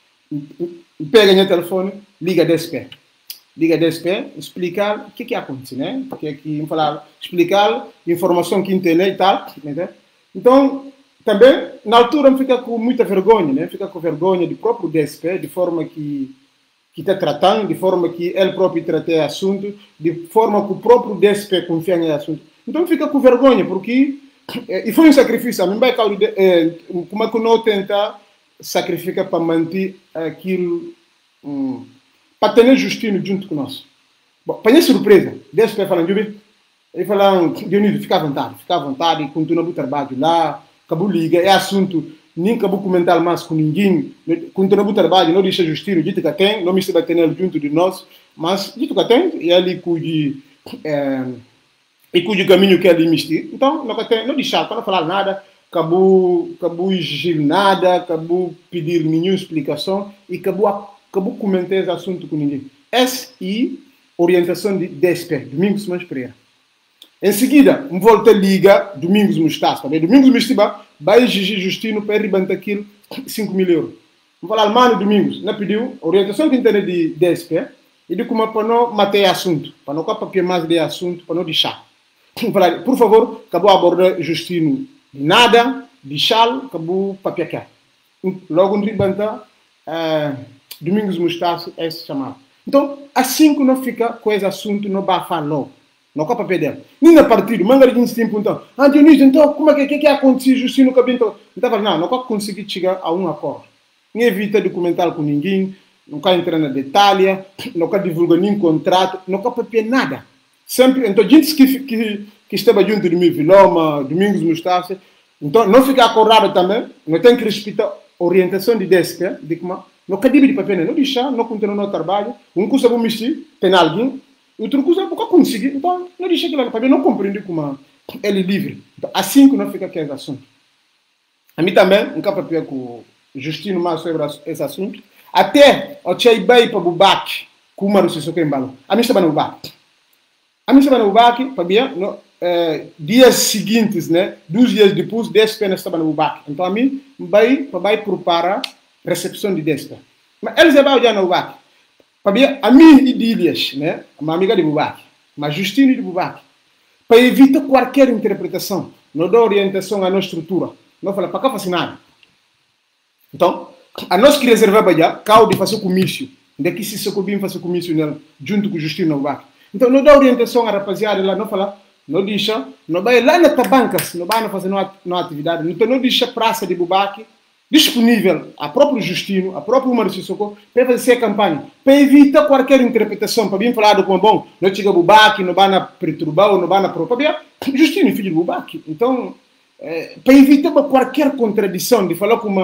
pega meu telefone, liga DSP. Liga DSP, explicar o que acontece, né? Porque aqui, falar, explicar informação que internet e tal, né? Então, também, na altura, fica com muita vergonha, né? Fica com vergonha do próprio DSP, de forma que está tratando, de forma que ele próprio trata o assunto, de forma que o próprio DSP confia no assunto. Então, fica com vergonha, porque... E foi um sacrifício. A mim vai cair... Como é que não tentar sacrificar para manter aquilo... para ter Justino junto com nós. Bom, para minha surpresa, DSP falando, ele falou, Dionísio, fica à vontade, continua o trabalho lá, acabou liga, é assunto, nem acabou comentar mais com ninguém, continua o trabalho, não deixa Justino, dito que tem, não me se bater nele junto de nós, mas dito que tem, e ele cuide o caminho que ele investir. Então, não deixar, para não falar nada, acabou exigir nada, acabou pedir nenhuma explicação e acabou comentar esse assunto com ninguém. Essa é orientação de DSP, Domingos Pereira. Em seguida, volta a liga Domingos Mustache. Domingos Mustache vai exigir Justino para rebentar aquilo 5 mil euros. Vou falar, mano, Domingos, não pediu orientação que tem de DSP e de como para não matar assunto, para não copiar mais de assunto, para não deixar. Vou falar, por favor, acabou abordar Justino de nada, de chal, acabou papiacar. Logo, rebentar Domingos Mustache é chamado. Então, assim que não fica com esse assunto, não vai falar logo. Não copa pedel. Nem na partida, manga de tempo então. Dionísio, então, como é que aconteceu Justino Cabinto? Então, não consegui chegar a um acordo. Nem evita documentar com ninguém, não quer entrar na detalhe, não quer divulgar nenhum contrato, não quer papel nada. Sempre, então, gente que estava junto de mim, Viloma, Domingos Mustache, então, não fica acordado também, não tem que respeitar a orientação de DSP, de como não quer de papel, não deixar, não continuar no trabalho, um curso para mexer, tem alguém, outro coisa nunca consegui, então não deixa que ela não compreende como ele é livre. Então, assim que não fica aquele assunto. A mim também, nunca papel com o Justino mais sobre esse assunto. Até o Tchai Bay para o Bubaque, com o Marciso Kembala. A mim estava no Bubaque. Para dias seguintes, né, 2 dias depois, 10 penas estava no Bubaque. Então a mim, vai preparar a recepção de 10 penas. Mas eles já vão olhar no Bubaque. A minha idílias, né? Uma amiga de Bubaque, mas Justino de Bubaque, para evitar qualquer interpretação, não dá orientação à nossa estrutura, não fala para cá fazer nada. Então, a nós que reservava já, carro de fazer comício, daqui se socobim fazer comício nela, junto com Justino no Bubaque. Então, não dá orientação à rapaziada lá, não fala, não deixa, não vai lá na Tabancas, não vai fazer uma atividade, então não deixa a praça de Bubaque disponível a próprio Justino, a próprio Marciso para fazer a campanha, para evitar qualquer interpretação, para vir falar do como bom, não chega Bubaque, não vai na perturbar, não vai na própria. Justino é filho de Bubaque. Então, para evitar qualquer contradição de falar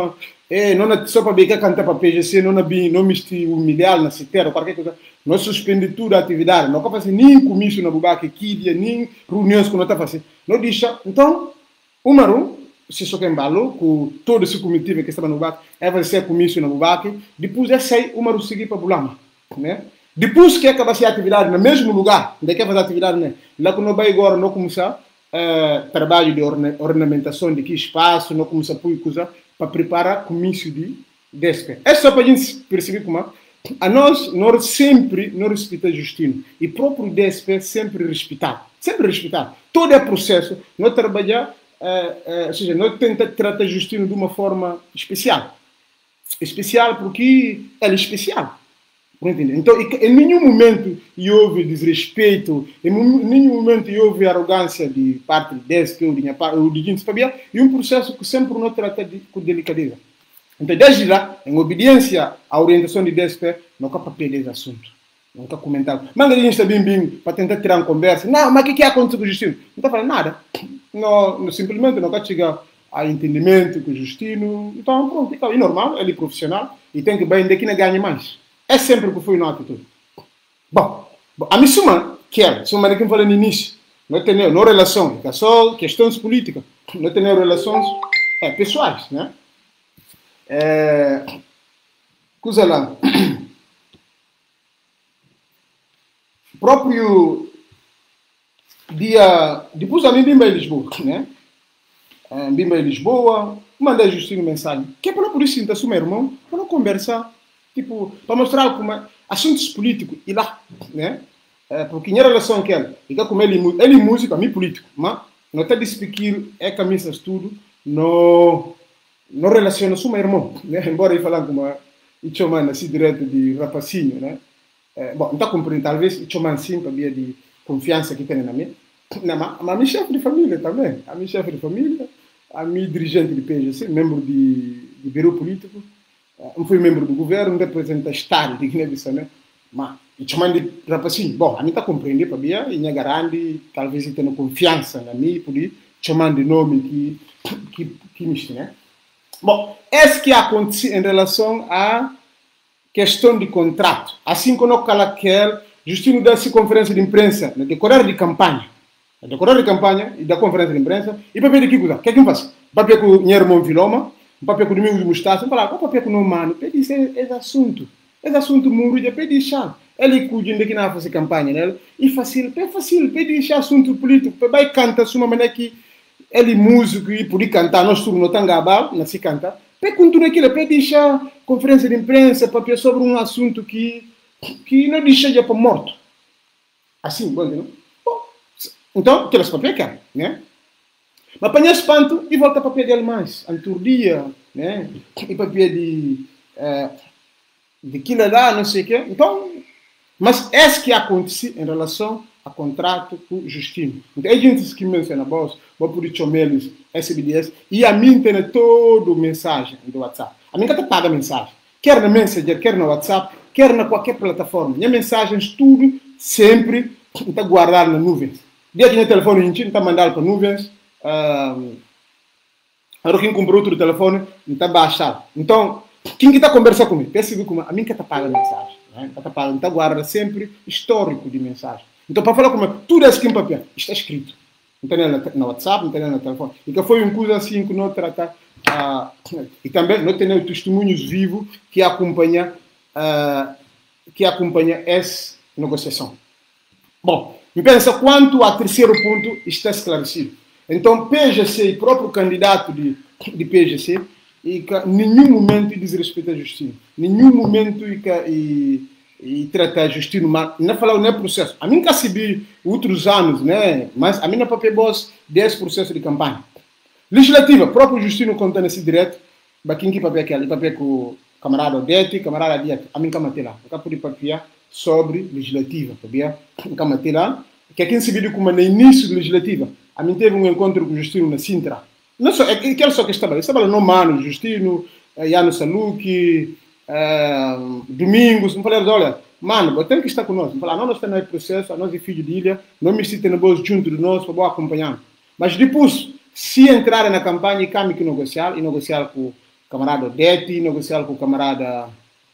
não é só para ver que cantar para PGC, não me humilhar na citera, qualquer coisa. Nós suspendemos toda a atividade, não fazemos nem comício na Bubaque, nem reuniões que não está fazendo. Não deixa. Então, o Maru, se só quem balou, com todo esse comitiva que estava no Bubaque, é fazer comício na Bubaque, depois é sair, o Maru seguir para Bulama. Né? Depois que acaba a atividade no mesmo lugar, onde quer fazer atividade, né? Lá que não vai agora, não começar trabalho de ornamentação de que espaço, não começar a coisa para preparar comício de DSP. É só para a gente perceber como a nós sempre não respeitamos Justino. E próprio DSP sempre respeitado. Sempre respeitado. Todo é processo. Nós trabalhar, ou seja, nós tentamos tratar Justino de uma forma especial. Especial porque ele é especial. Então, em nenhum momento houve desrespeito, em nenhum momento houve arrogância de parte de DSP ou de gente, sabia? E um processo que sempre não trata com delicadeza. Então, desde lá, em obediência à orientação de DSP, nunca papel esse assunto. Nunca comentava. Mas a gente está bem para tentar tirar uma conversa. Não, mas o que aconteceu com o Justino? Não está falando nada. Não, simplesmente nunca chega a entendimento com o Justino. Então, pronto, é normal, ele é profissional e tem que bem de que não ganhe mais. É sempre o que foi na atitude. Bom, a minha suma, que é, suma de quem falou no início, não tem não relação, é só questões políticas, não tem relações pessoais, né? Coisa lá. Próprio dia, depois a mim vim para Lisboa, né? Vim para Lisboa, mandei Justino mensagem, que é para por isso, então, sou meu irmão, para não conversar. Tipo, para mostrar como assuntos políticos e lá, né? Porque em relação a ele, então como ele é músico, a mim político, mas não está discutir camisas tudo, não relaciona com o meu irmão, né? Embora ele falando como e chamando assim direto de rapacinho, né? Bom, não está compreendendo, talvez e chamando sim para via de confiança que tem na mim, mas a minha chefe de família também, a minha chefe de família, a minha dirigente de PGC, membro de bureau político. Não fui membro do governo, não representa Estado de Guiné-Bissau, né? Mas, chamando de rapazinho, bom, a mim está compreendendo, para mim, e minha garante, talvez tendo confiança na mim, por isso, chamando de nome que me né? Bom, esse que aconteceu em relação à questão de contrato. Assim como eu cala aquele, Justino dá-se conferência de imprensa, no decorrer de campanha. No decorrer de campanha e da conferência de imprensa, e para ver de que coisa? O que é que eu faço? Para ver com o minha irmão Viloma, papel com o Domingo de Mostaça, eu falava, qual papel com o mano? Pedi esse assunto. Esse assunto muro, já pedi chá. Ele cuida de que não faz campanha, né? E fácil, pedi chá assunto político. Vai cantar de uma maneira que ele músico e por cantar, nós tudo no Tangabal, não se canta. Para continuar aquilo, pedi chá conferência de imprensa, papel sobre um assunto que não deixa já para morto. Assim, bom, não? Bom, então, aqueles papéis, cara, né? Mas apanha espanto e volta para papel dele mais. Anturdia, né? E papel de aquilo lá, não sei o quê. Então, mas esse que aconteceu em relação a contrato com o Justino. Então, a gente que menciona vou por chomelos, SBDS, e a mim tem todo mensagem do WhatsApp. A mim que paga mensagem. Quer na Messenger, quer no WhatsApp, quer na qualquer plataforma. Minhas mensagens, tudo, sempre, está guardado nas nuvens. Dia que no telefone, a gente está mandado para nuvens. Agora quem comprou outro telefone não está baixado. Então, quem está conversando comigo? Percebe como a mim que está pagando mensagem. Né? Está guarda sempre histórico de mensagem. Então, para falar como tudo isso aqui em papel está escrito. Não tem no WhatsApp, não tem no telefone. E que foi uma coisa assim que nós tratamos. E também nós temos testemunhos vivos que acompanham essa negociação. Bom, me pensa quanto a terceiro ponto está esclarecido. Então, PGC, o próprio candidato de PGC, e que em nenhum momento desrespeita a Justino. Em nenhum momento e trata a Justino mal. Não falar nem processo. A mim que recebi outros anos, né? Mas a minha papel boss desse processo de campanha. Legislativa, próprio Justino contando esse direto, baquim que papel aquele, papel com o camarada Odete, camarada Diet, a mim que matei lá. Eu podia papel sobre legislativa, papel, que matei lá. Que aqui nesse vídeo, como no início da legislativa, a mim teve um encontro com o Justino na Sintra. Não só, aquele só que estava no Mano, Justino, Yano Saluki, Domingos, me falaram, olha, mano, tem que estar conosco. Me falaram, nós estamos no processo, nós é filho de ilha, não me sinto nervoso junto de nós, para acompanhar. Mas depois, se entrarem na campanha, e que negociar com camarada Odete, negociar com o camarada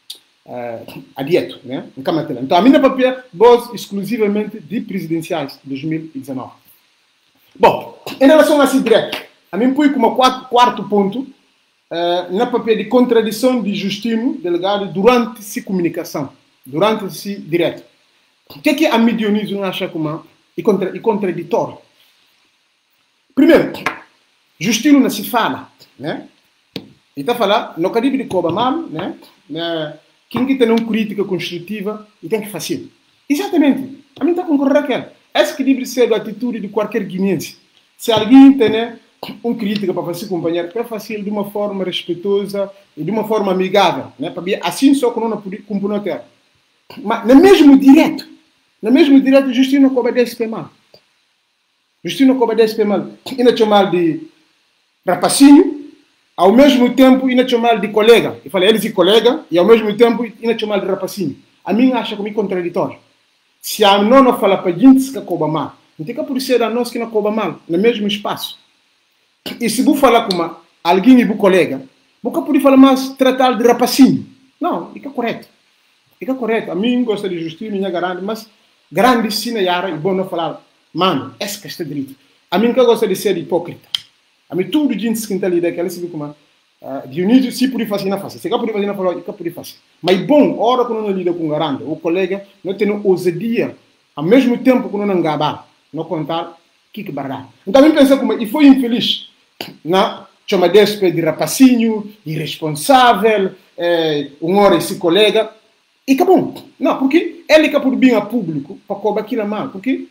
Adieto, né? Então, a minha papel voz exclusivamente de presidenciais de 2019. Bom, em relação a esse direto, a mim põe como quarto ponto na papel de contradição de Justino, delegado, durante essa comunicação, durante esse direto. O que é que a mim Dionísio acha como contraditório? Primeiro, Justino não se fala, né? E está a falar, no caribe de Coba mal, né? Quem que tem uma crítica construtiva e tem que fazer. Exatamente. A mim está a concordar com ela. Essa que deve ser a atitude de qualquer guineense. Se alguém tem uma crítica para fazer companheiro, para fazer de uma forma respeitosa e de uma forma amigável, né? Assim só que não cumpre na terra. Mas no mesmo direto, Justino Coba desce mal. Justino Coba desce mal. E não chama de rapacinho. Ao mesmo tempo, ainda chamar de colega. Eu falei, eles e colega, e ao mesmo tempo, ainda chamar de rapacinho. A mim acha comigo contraditório. Se a nona fala para a gente que cobra mal, não tem que por ser a nós que não cobra mal, no mesmo espaço. E se você falar com alguém e o colega, você pode falar mais, tratar de rapacinho. Não, fica correto. Fica correto. A mim gosta de justiça, minha grande, mas grande sim, é bom não falar, mano, essa que está direito. A mim que gosta de ser hipócrita. A mim tudo de gente que está ali daquela se vê como Dionísio se pode fazer na face, se pode fazer na face, pode fazer. Mas bom, hora que não lida com garante, o colega não tem ousadia, ao mesmo tempo que não engabar, não contar o que barrar. Então eu pensei como e foi infeliz, na chama despe de rapacinho, irresponsável, hora esse colega e que bom, não porque ele que por bem a público para cobrar aquilo mal, porque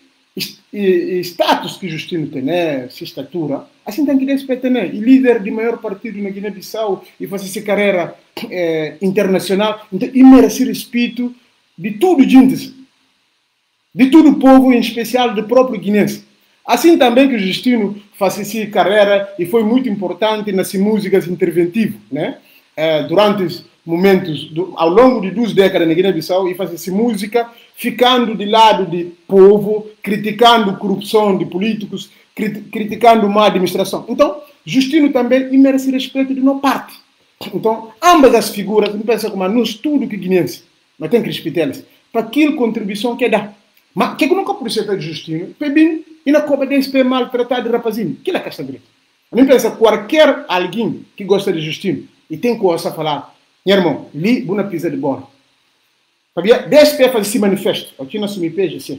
status que Justino tem, né, essa estatura, assim tem que respeitar, né? E líder de maior partido na Guiné-Bissau e fazer essa carreira internacional, então ele merece respeito de tudo gente, de todo o povo, em especial do próprio guinense. Assim também que o Justino faz essa carreira e foi muito importante nas músicas interventivas, né? Durante os momentos, ao longo de 2 décadas na Guiné-Bissau, e faz essa música, ficando de lado do povo, criticando a corrupção de políticos, criticando má administração. Então, Justino também merece respeito de uma parte. Então, ambas as figuras, não pensa como no estudo que guinense, mas tem que respeitá-las, para aquela contribuição que dá. Mas o que nunca pode ser de Justino, bem, e na competência maltratar de rapazinho, que é a caixa direita. A mim pensa qualquer alguém que gosta de Justino e tem coisa a falar, meu irmão, li uma pisa de bola. Sabia? 10 pés fazem esse manifesto. Eu tinha assumir PGC.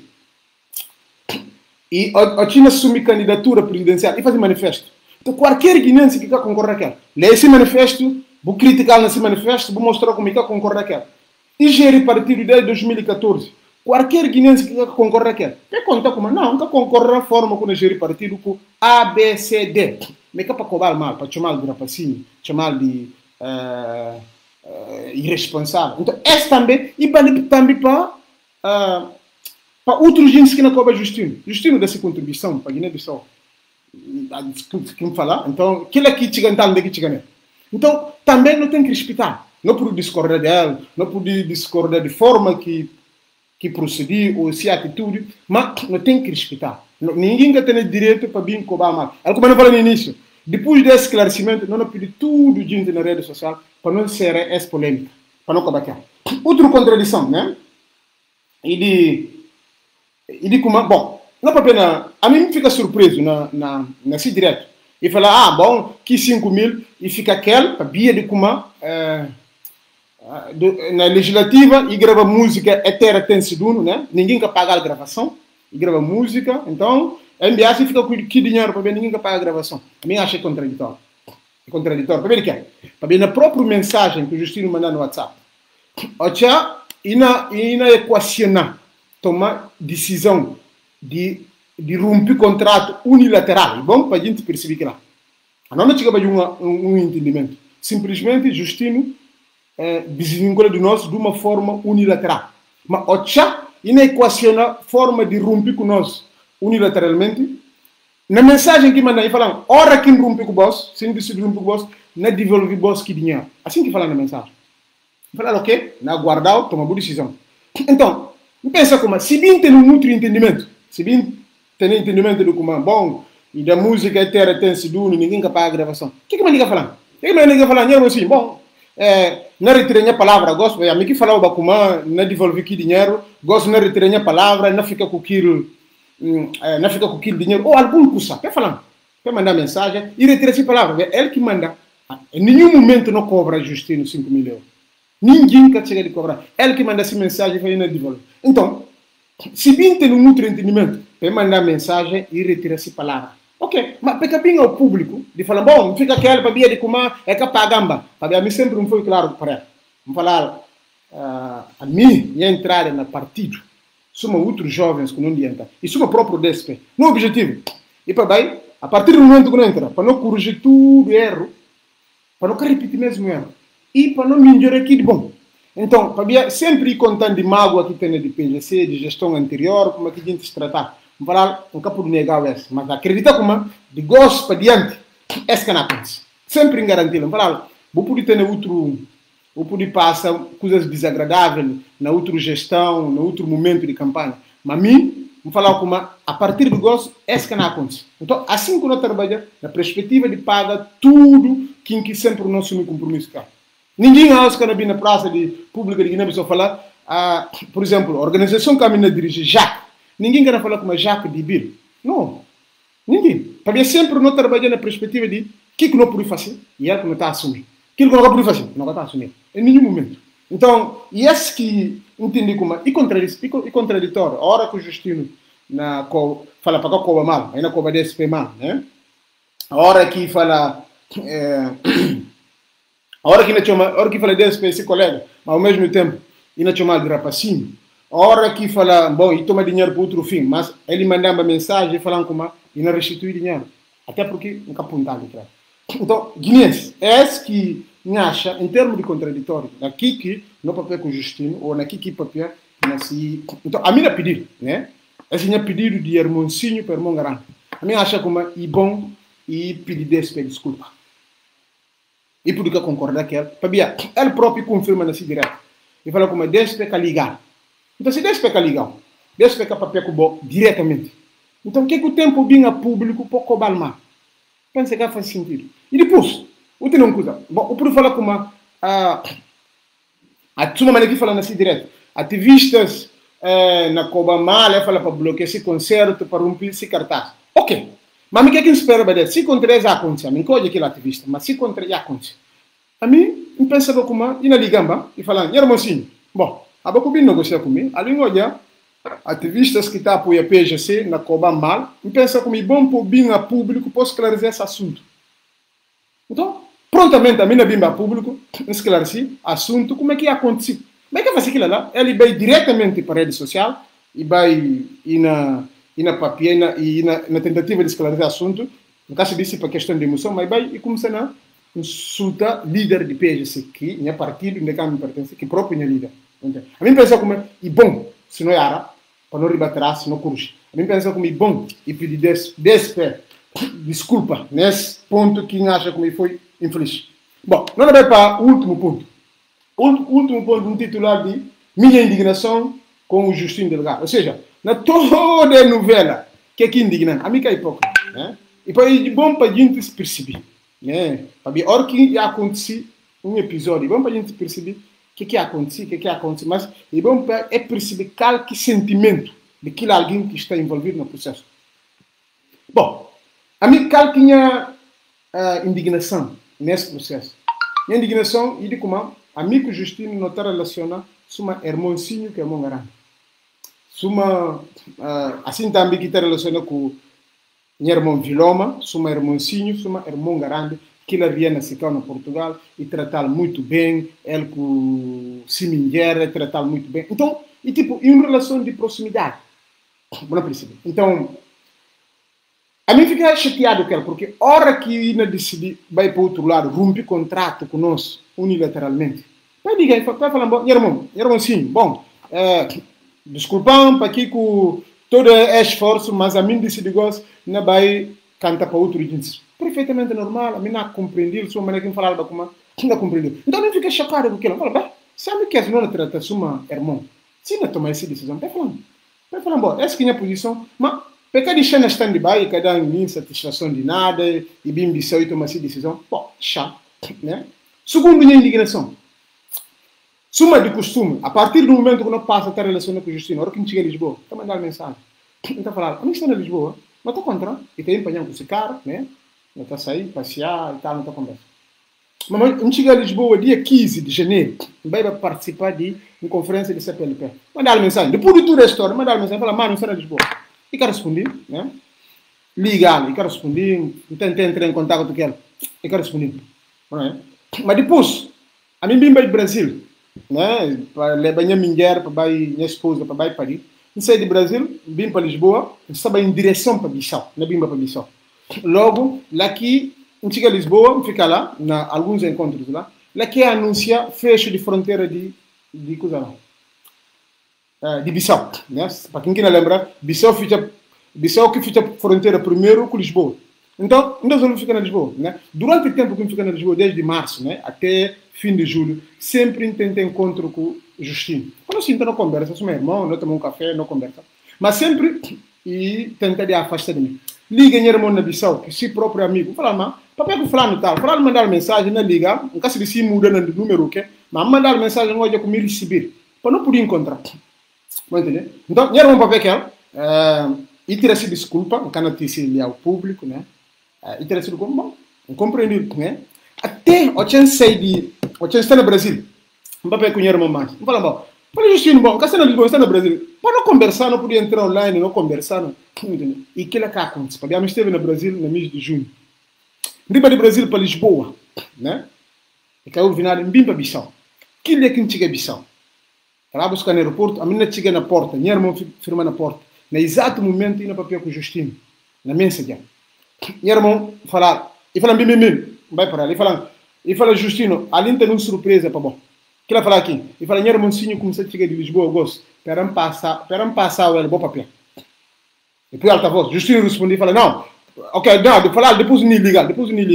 E eu tinha assumir candidatura presidencial e fazer manifesto. Então, qualquer guinense que quer concorrer aqui, lê esse manifesto, vou criticar nesse manifesto, vou mostrar como é que concorrer aqui. E gere partido desde 2014. Qualquer guinense que quer concorrer aqui, quer contar como? Não, quer concorrer da forma como gere partido com A, B, C, D. Mas que é para cobrar mal, para chamar de rapacinho, chamar de irresponsável. Então, esse também, e também para outros gente que não cobram Justino. Justino dessa contribuição para a Guiné-Bissau. Quem falar? Então, aquilo aqui te ganhar, daqui te ganhar. Então, também não tem que respeitar. Não por discordar dela, não por discordar de forma que proceder ou se atitude, mas não tem que respeitar. Ninguém tem direito para vir cobrar mal. É como eu falei no início. Depois desse esclarecimento, não pedi tudo gente na rede social para não ser essa polêmica, para não acabar. Outra contradição, né? E de como, bom, não para pena, a mim fica surpreso nesse direto. E falar, bom, que 5 mil e fica aquele, para via de como na legislativa e grava música etera tem sido, né? Ninguém quer pagar a gravação e grava música, então a MBA fica com que dinheiro para ver ninguém quer pagar a gravação. A mim acho contraditório. É contraditório. Para ver o que é? Para ver na própria mensagem que o Justino mandou no WhatsApp. E na equacionar, tomar decisão de romper contrato unilateral. É bom para a gente perceber que lá. Não chega a um entendimento. Simplesmente Justino desvincula de nós de uma forma unilateral. Mas e na equacionar forma de romper com nós unilateralmente, na mensagem que manda aí falando, hora que rompe com o boss, se não decide romper com o boss, não devolve o boss que dinheiro. Assim que fala na mensagem. Fala o quê? Na guardar, toma boa decisão. Então, pensa como, se bem tem um outro entendimento, se bem tem entendimento do como, bom, e da música etera tem sido, ninguém quer pagar a gravação. O que me liga falando? E não ninguém fala, não assim, bom, não retirei a palavra, gosto, a mim que falava como não devolvi que dinheiro, gosto não retirei a palavra, não fica com aquilo, não fica com aquilo dinheiro, ou algum custa, quer falar, quer mandar mensagem e retira essa palavra, é ele que manda, em nenhum momento não cobra Justino 5 mil euros, ninguém quer chegar de cobrar, ele que manda essa mensagem e não devolve. Então, se bem tem um outro entendimento, para mandar mensagem e retirar essa palavra. Ok, mas para bem ao público, de falar, bom, fica aquele para de como é que para gamba. Para mim sempre não foi claro para ele. Vamos falar, a mim, ia entrar no partido, somos outros jovens que não adianta. E somos próprio DSP. No objetivo. E para daí, a partir do momento que não entra, para não corrigir tudo erro, para não repetir mesmo erro. E para não melhorar aqui de bom. Então, para mim, sempre ir contando de mágoa que tem de PGC, de gestão anterior, como é que a gente se tratar. Vamos falar, um capo de negar esse, mas acredita como de gosto para diante, esse que não acontece. Sempre em garantia. Vamos falar, vou poder ter outro, vou poder passar coisas desagradáveis na outra gestão, no outro momento de campanha. Mas a mim, vamos falar como a partir do gosto, esse que não acontece. Então, assim que nós trabalhamos, na perspectiva de pagar tudo que sempre o nosso compromisso cá. Ninguém acha que na praça de pública de Guiné-Bissau falar, por exemplo, a organização que a minha dirige, Jacques. Ninguém quer falar com a Jacques de Bill. Não. Ninguém. Para mim, sempre não trabalhar na perspectiva de o que não pode fazer e é que não está a assumir. O que não pode fazer, não está a assumir. Em nenhum momento. Então, e esse que entendi como e contraditório. A hora que o Justino fala para cá cobra mal, ainda cobra DSP mal, né? A hora que fala. A hora que fala DSP esse colega, mas ao mesmo tempo, ainda chama de rapacinho. A hora que fala, bom, e toma dinheiro para outro fim, mas ele mandava mensagem falando como e não restitui dinheiro. Até porque nunca apontado. Então, guineense, é esse que me acha, em termos de contraditório, aqui que no papel com o Justino, ou naquilo que papel nasci. Então, a minha pedido, né? Esse é pedido de Hermoncinho para irmão Garante. A minha acha como é bom e pedir desculpa. E por que concordar que ele próprio confirma nesse direto. E fala como é despeca legal. Então, se despeca legal, despeca papel com diretamente. Então, o que o tempo vinha público para cobrar mal? Pensa que faz sentido. E depois, o que não cuida? Bom, o por falar como a sua maneira que fala nesse direto. Ativistas na cobra mal, fala para bloquear esse concerto, para romper esse cartaz. Ok. Mas o que é que espera para se contra isso acontecer? A mim não é aquele ativista, mas se contra isso acontecer. A mim, eu pensava como e na ligamba, e falando, Hermosinho, bom, a pouco bem negociar comigo, a língua já, ativistas que estão apoiando a PGC na Coba mal, eu penso como é bom para o bem a público para esclarecer esse assunto. Então, prontamente, a minha bimba público, esclarecer assunto, como é que aconteceu. Como é que faz aquilo lá? Ele vai diretamente para a rede social, e vai ir na papel, e na tentativa de esclarecer assunto, no caso disse para questão de emoção, mas vai e começa a consulta líder de PGC, que é partido, onde me pertence, que próprio é líder. A mim pensa como é bom, se não é ara, para não rebater, se não curte. A mim pensa como é bom e pedir desculpa nesse ponto que acha como foi infeliz. Bom, não vai para o último ponto. O último ponto, um titular de minha indignação com o Justino Delgado. Ou seja, na toda a novela, que é que indigna? A mim que é hipócrita. Né? E para ir bom para a gente se perceber. Né? Para ver, hora que aconteceu um episódio, bom para a gente perceber o que aconteceu, mas é bom para perceber qual sentimento daquele alguém que está envolvido no processo. Bom, a mim qual que é indignação nesse processo? Minha indignação é de como a mim com o Justino não está relacionado com uma Hermoncinho que é irmão Garante. Assim também que está relacionado com minha irmã Viloma, uma Hermoncinho, uma irmão Garante, que ele havia nascido na Portugal e tratá-lo muito bem, ele com Siminguera, tratá-lo muito bem. Então, e tipo, em uma relação de proximidade. Não precisa. Então, a mim fica chateado com ele, porque a hora que ele decide vai para o outro lado, rompe contrato conosco unilateralmente, vai falar, bom, irmão, sim, bom, desculpam para aqui com todo esforço, mas a mim decidi gosto, não vai cantar para outro gente. Perfeitamente normal, a mim não compreendi, sua maneira que falava como não compreendi. Então eu fiquei chocado com aquilo. Fala, sabe que as não trata sua irmã? Se não tomar essa decisão, vai falando, bom, essa que é a minha posição, mas pecar de stand-by, cada um insatisfação de nada, e bem bisou e tomar essa decisão, bom, chato. né? Segundo, minha indignação. Suma de costume, a partir do momento que não passa a ter relação com o Justino, a hora que me chega a Lisboa, está a mandar mensagem. Está a falar, a mim está na Lisboa, não está contra, e tem empenhado com esse cara, né? Não está a sair, passear e tal, não está a conversa. Mas me chega a Lisboa dia 15 de janeiro, vai participar de uma conferência de CPLP. Mandar mensagem, depois de toda a história, mandar mensagem, fala, mano, não está na Lisboa. E cara respondi, né? Ligar, e cara respondi, tentei entrar em contato com ele, e cara respondi. Mas depois, a mim vim para o Brasil, né? Para levar minha mulher, para minha esposa, para Paris. Eu saí do Brasil, vim para Lisboa, estava em direção para Bissau, não vim para Bissau. Logo, lá que chega a Lisboa, fica lá, na alguns encontros lá, lá que anuncia fecho de fronteira de Bissau, né? Para quem não lembra, Bissau que fica fronteira primeiro com Lisboa. Então, nós vamos ficar na Lisboa, né? Durante o tempo que eu fico na Lisboa, desde março, né, até fim de julho, sempre tentei encontro com o Justino. Quando eu sinto, não conversa, sou meu irmão, não tomo um café, não conversa. Mas sempre, e tentei afastar de mim. Liga meu irmão na Bissau, que se próprio amigo, fala, mas, papai que fulano tal, fulano mandar mensagem, não liga, em caso de se mudar no número, que mas mandar mensagem, não vai comigo receber, para não poder encontrar. Vou entender? Então, meu irmão papai que e tira-se desculpa, não can notícia ao público, né? E tira sido como bom, compreendido, né? Até o chance sair está no Brasil, não vai com o irmão mais, não fala bom, fala Justino bom, que está na Lisboa, está no Brasil, para não conversar, não podia entrar online, não conversar, não. E que lá cá acontece, porque eu esteve no Brasil no mês de junho, vim para o Brasil para Lisboa, né? E caiu o vinado, vim para Bissau, que é que chega a Bissau, ela buscar no aeroporto, a menina chega na porta, meu irmão firma na porta, no exato momento ia no papel com o Justino, na mensagem. Meu irmão fala, bem, vai para lá, e fala, Justino, ali tem uma surpresa para bom. Que ela fala aqui, e fala, meu irmãozinho, como você chega de Lisboa, eu gosto, para não passar o bom papel. E depois alta voz, Justino responde e fala, não, ok, não, de falar, depois me ligar.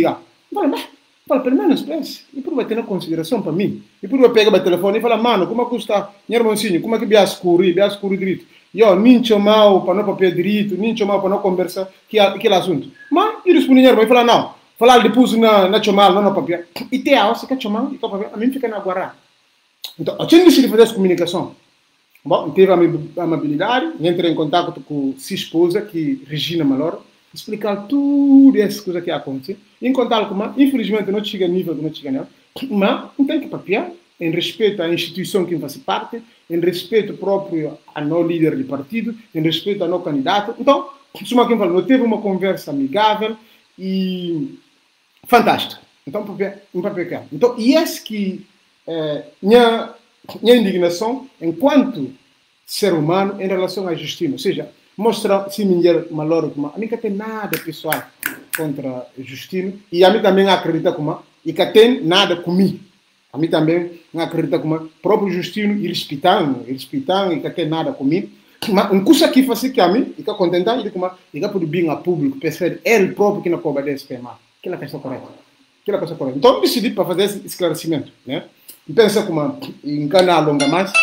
Fala, pelo menos, espécie, e depois vai ter consideração para mim. E depois vai pegar o telefone e fala, mano, como é que está, meu irmãozinho, como é que vai escurir direito? Eu nem chamar para não papel direito, nem chamar para não conversar, que é assunto. Mas ele responde, e fala, não, falar depois na chamar, não no papel. E tem a você quer chamar, e papel, a mim fica na guarda. Então, eu tinha decidido fazer essa comunicação. Bom, teve a amabilidade, entrei em contato com sua esposa, que Regina Maloro, explicar tudo essa coisa que acontece. Em contato com ela, infelizmente não chega a nível que não chega nela, mas não tem que papel, em respeito à instituição que faz parte, em respeito próprio a no líder de partido, em respeito a no candidato. Então, suma quem falou, teve uma conversa amigável e fantástica. Então, um papel que então, e esse que minha indignação enquanto ser humano em relação à Justino, ou seja, mostra se mulher maloro como a mim que tem nada pessoal contra Justino e a mim também acredita como e que tem nada comigo. A mim também não acredita como o próprio Justino e respeitando e que tem nada comigo. Mas um curso aqui faz que a mim e que contentar ele como e que pode vir a público perceber ele próprio que não cobra desse tema. Que é a questão correta. Então eu decidi para fazer esse esclarecimento, né? E pensa como em canal longa mais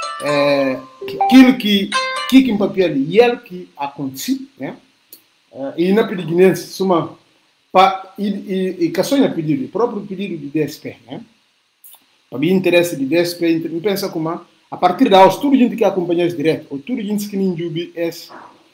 aquilo que em papel e ele que aconteceu, né? E na pediguinense suma e que só na pedido, o próprio pedido de DSP, né? Para mim interesse de DSP, pensa como a partir da tudo gente que acompanha esse direto, ou tudo gente que nem jubi esse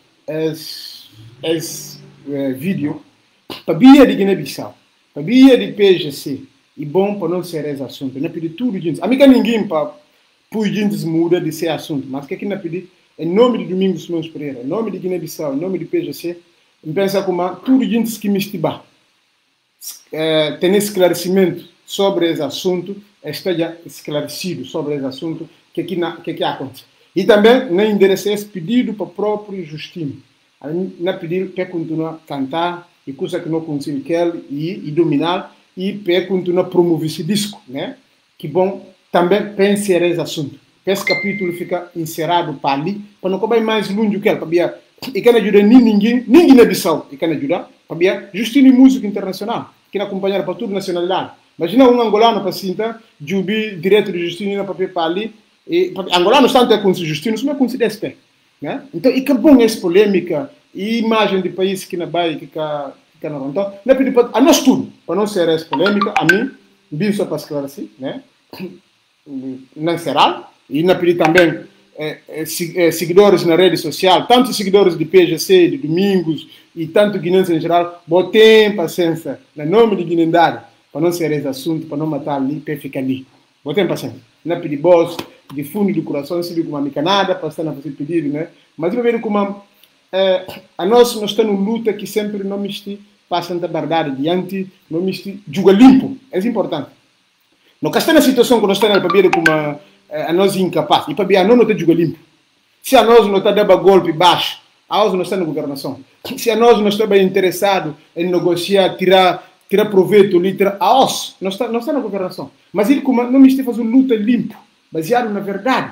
vídeo, para via de Guiné-Bissau, para via de PGC, e bom para não ser esse assunto, não pedir tudo gente, a mim que ninguém para por gente muda de ser assunto, mas que aqui não pedir em nome de Domingos Simões Pereira, em nome de Guiné-Bissau, em nome de PGC, pensa como tudo gente que me estiba, tem esclarecimento sobre esse assunto, esteja esclarecido sobre esse assunto que acontece. E também não enderecei esse pedido para o próprio Justino. Não pedir para continuar a cantar e coisa que não consigo e dominar e para continuar a promover esse disco, né? Que bom também pense esse assunto. Esse capítulo fica encerrado para ali, para não acabar mais longe do que ele. E quem ajuda ninguém na Bissau, e quem ajuda, para Justino e música internacional, que não acompanhar para tudo nacionalidade. Imagina um angolano para sinta, jubi direto de Justino para ali, e angolano está até com o Justino, isso não é com o DSP, né? Então, e que bom essa polêmica e imagem de país que na Bahia, que não. Então, não é pedir para nós tudo, para não ser essa polêmica, a mim, bem só para esclarecer, né? Não será. E na pedir também seguidores na rede social, tanto seguidores de PGC, de Domingos e tanto guinenses em geral, botem paciência, no nome de Guinendade, para não ser esse assunto, para não matar ali, para ficar ali. Botem paciência. Na pedir boss, de fundo do coração, se viu como uma micanada, para estar a fazer pedido, né? Mas eu vejo como a nós estamos em luta que sempre não me passa a verdade diante, não me julga limpo, é importante. Não está na situação que nós estamos para ver como a nós incapaz, e para ver a nós não está julga limpo. Se a nós não está dando golpe baixo, a nós não está na governação. Se a nós não está bem interessado em negociar, tirar proveito, a nós não está na governação. Mas ele como não me está fazendo luta limpo, baseado na verdade,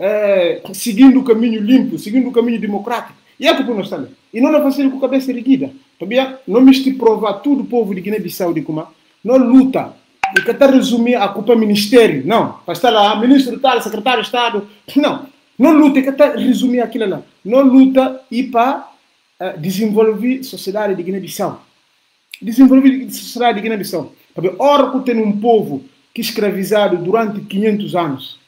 seguindo o caminho limpo, seguindo o caminho democrático. E é que nós estamos. E não vai fazer com a cabeça erguida. Também não me estou provar todo o povo de Guiné-Bissau de como não luta. E que está resumir a culpa ministério. Não. Para estar lá, ministro tal, secretário de Estado. Não. Não luta, que está resumir aquilo lá. Não luta e para desenvolver a sociedade de Guiné-Bissau. Desenvolver a sociedade de Guiné-Bissau. Porque ora que tem um povo que é escravizado durante 500 anos.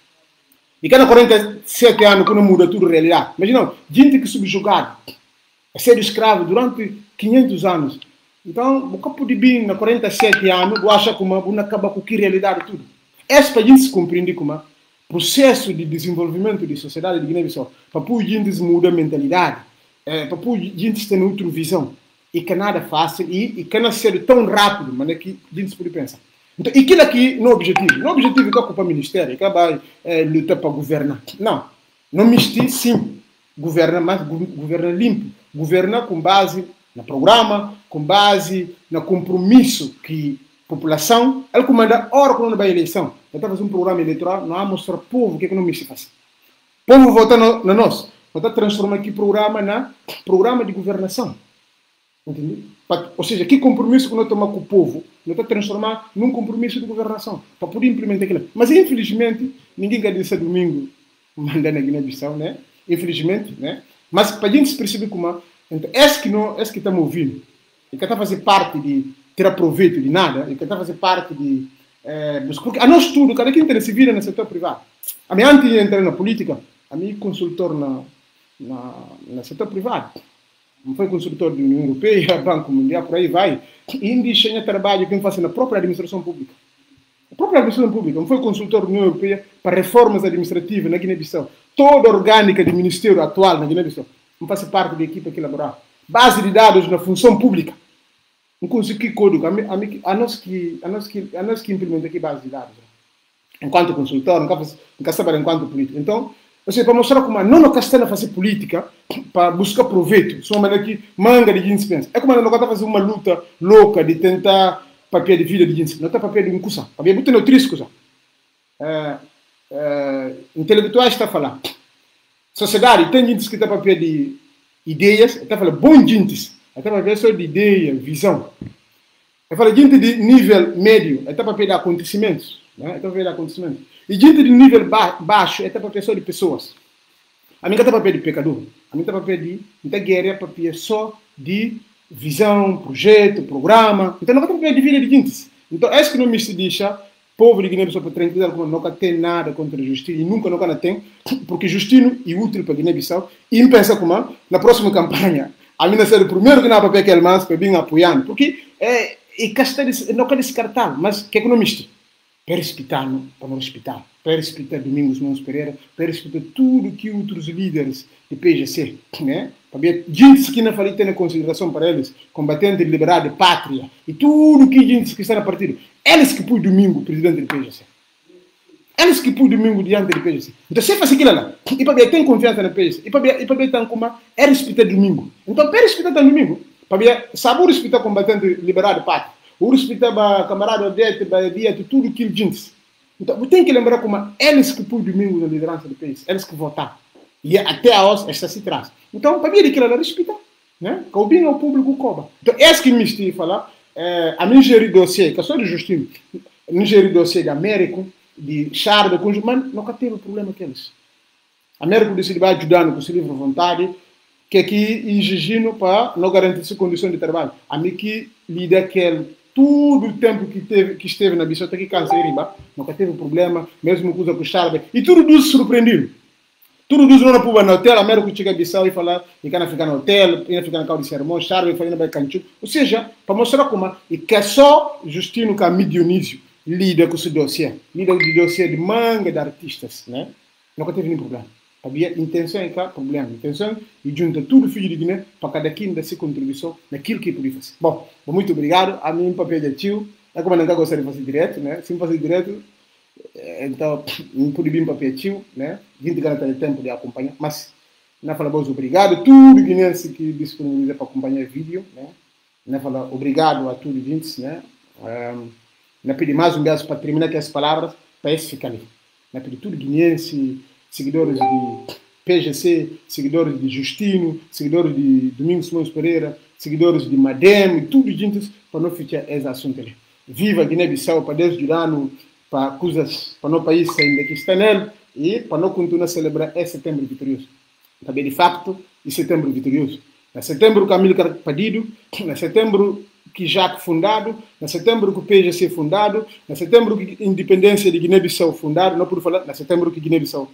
E cada 47 anos, quando muda tudo a realidade. Imagina, gente que é subjugada, é ser escravo durante 500 anos. Então, o campo de bem, na 47 anos, eu acho que não acaba com a realidade tudo. Esse para a gente se compreender como processo de desenvolvimento da sociedade de Guiné-Bissau, para a gente mudar a mentalidade, para a gente ter outra visão. E que nada fácil, e que não ser tão rápido, mas é que a gente pode pensar. Então, e aquilo aqui não é o objetivo. Não é o objetivo que ocupa o ministério, que vai lutar para governar. Não. Não misture, sim. Governa, mas governa limpo. Governa com base no programa, com base no compromisso que a população, ela comanda a hora quando vai a eleição. Então, fazer um programa eleitoral, não há mostrar ao povo o que é que não misture faz. O povo vota na nós. Vota transformar aqui o programa na programa de governação. Entendeu? Ou seja, que compromisso que nós tomamos com o povo, nós está transformar num compromisso de governação, para poder implementar aquilo. Mas, infelizmente, ninguém quer dizer domingo mandar na Guiné-Bissau, né? Infelizmente, né? Mas, para a gente se perceber como, então, esse que estamos ouvindo, e que está a fazer parte de ter proveito de nada, e que está a fazer parte de... porque a nós tudo, cada quem se vira no setor privado. A minha antes de entrar na política, a minha consultor no setor privado. Não foi consultor da União Europeia, Banco Mundial, por aí vai. E tinha trabalho que faz na própria administração pública. A própria administração pública. Não foi consultor da União Europeia para reformas administrativas na Guiné-Bissau. Toda a orgânica do ministério atual na Guiné-Bissau. Não faz parte da equipe que elaborava. Base de dados na função pública. Não consegui código. A nós que implementa aqui base de dados. Enquanto consultor, nunca sabe enquanto político. Então, ou seja, para mostrar como não no castelo fazer política para buscar proveito, só maneira que manga de gente pensa. É como não está fazendo uma luta louca de tentar papel de vida de gente, não está papel de um curso, papel muito neutrisco coisa. Intelectuais está a falar. Sociedade tem gente que está papel de ideias, está a falar bom gente, está papel só de ideia, visão. Está a falar gente de nível médio, está papel de acontecimentos, né? Está papel de acontecimentos. E gente de nível baixo é papel só de pessoas. A minha está papel de pecador. A minha está papel de guerra, papel só de visão, projeto, programa. Então não está papel de vida de gente. Então é isso que não me se deixa povo de Guiné-Bissau para tranquilizar como nunca tem nada contra Justino e nunca tem, porque Justino é útil para Guiné-Bissau e pensa como na próxima campanha a minha ser o primeiro que não há papel que ele mais para vir apoiando, porque não quer descartar, mas que é não mistura. Para respeitar para não respeitar, para respeitar Domingos Mons Pereira, para respeitar tudo que outros líderes de PGC, né? Para ver gente que não falei ter consideração para eles, combatente de liberdade, pátria, e tudo que gente que está no partido, eles que põem Domingo presidente do PGC. Eles que põem Domingo diante do PGC. Então, se faz aquilo lá, e para ver tem confiança no PGC, e para ver tão como é respeitar Domingo. Então, para respeitar Domingo, para ver, sabe respeitar combatente de liberdade, pátria. O respeito a camarada de tudo que ele diz. Então, tem que lembrar como eles que põem Domingo na liderança do país, eles que votaram. E até a hoje, esta se traz. Então, para mim, que ela respeita, né? Que o bem ao público cobra. Então, esse que me estive a falar, a mim gerir dossiê, que eu sou de Justino, a mim gerir dossiê de Américo, de Charles, mas nunca teve problema com eles. Américo decide vai ajudando com o seu livro à vontade, que aqui exigindo para não garantir sua condição de trabalho. A mim que lida aquele Todo o tempo que esteve na Bissau, até que cansei riba, nunca teve problema, mesmo com o Charbe, e tudo isso surpreendido. Tudo isso não pôde no hotel, a América chega a Bissau e falar, e can ficar no hotel, e ficar na casa de sermão, Charbe, e fazendo bem canchu. Ou seja, para mostrar como, e que é só Justino Camille Dionísio lida com esse dossiê, lida com o dossiê de manga de artistas, né? Nunca teve nenhum problema. Havia intenção em cá, problema. Intenção e junta tudo filho de Guiné para cada quem dá sua contribuição naquilo que podia fazer. Bom, muito obrigado. A mim, papel de tio, é como não gostaria de fazer direto, né? Se fazer direto, então, não pude vir papel de tio, né? 20 garantia de tempo de acompanhar, mas não fala bom, obrigado. Tudo guinense que disponibiliza para acompanhar o vídeo, né? Não fala obrigado a tudo gente, né? Não pedi mais beijo para terminar com as palavras, para esse ficar ali. Não pedi tudo guinense, seguidores de PGC, seguidores de Justino, seguidores de Domingos Simões Pereira, seguidores de Madem, tudo juntos para não ficar esse assunto ali. Viva Guiné-Bissau, para Deus ajudar-nos, para coisas, para o país ainda que está nele e para não continuar a celebrar esse setembro vitorioso. Também, de facto, e setembro vitorioso. Na setembro, Camilo Padido, na setembro, que Jacques fundado, na setembro que o PGC fundado, na setembro que a independência de Guiné-Bissau fundado, não por falar, na setembro que Guiné-Bissau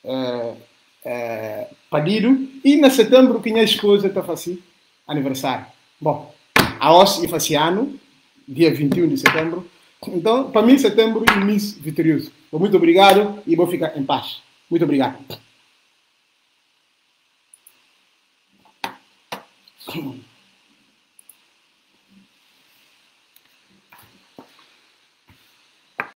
padido, e na setembro que minha esposa está fazendo aniversário. Bom, a OS e faz ano, dia 21 de setembro. Então, para mim, setembro é um mês vitorioso. Muito obrigado e vou ficar em paz. Muito obrigado.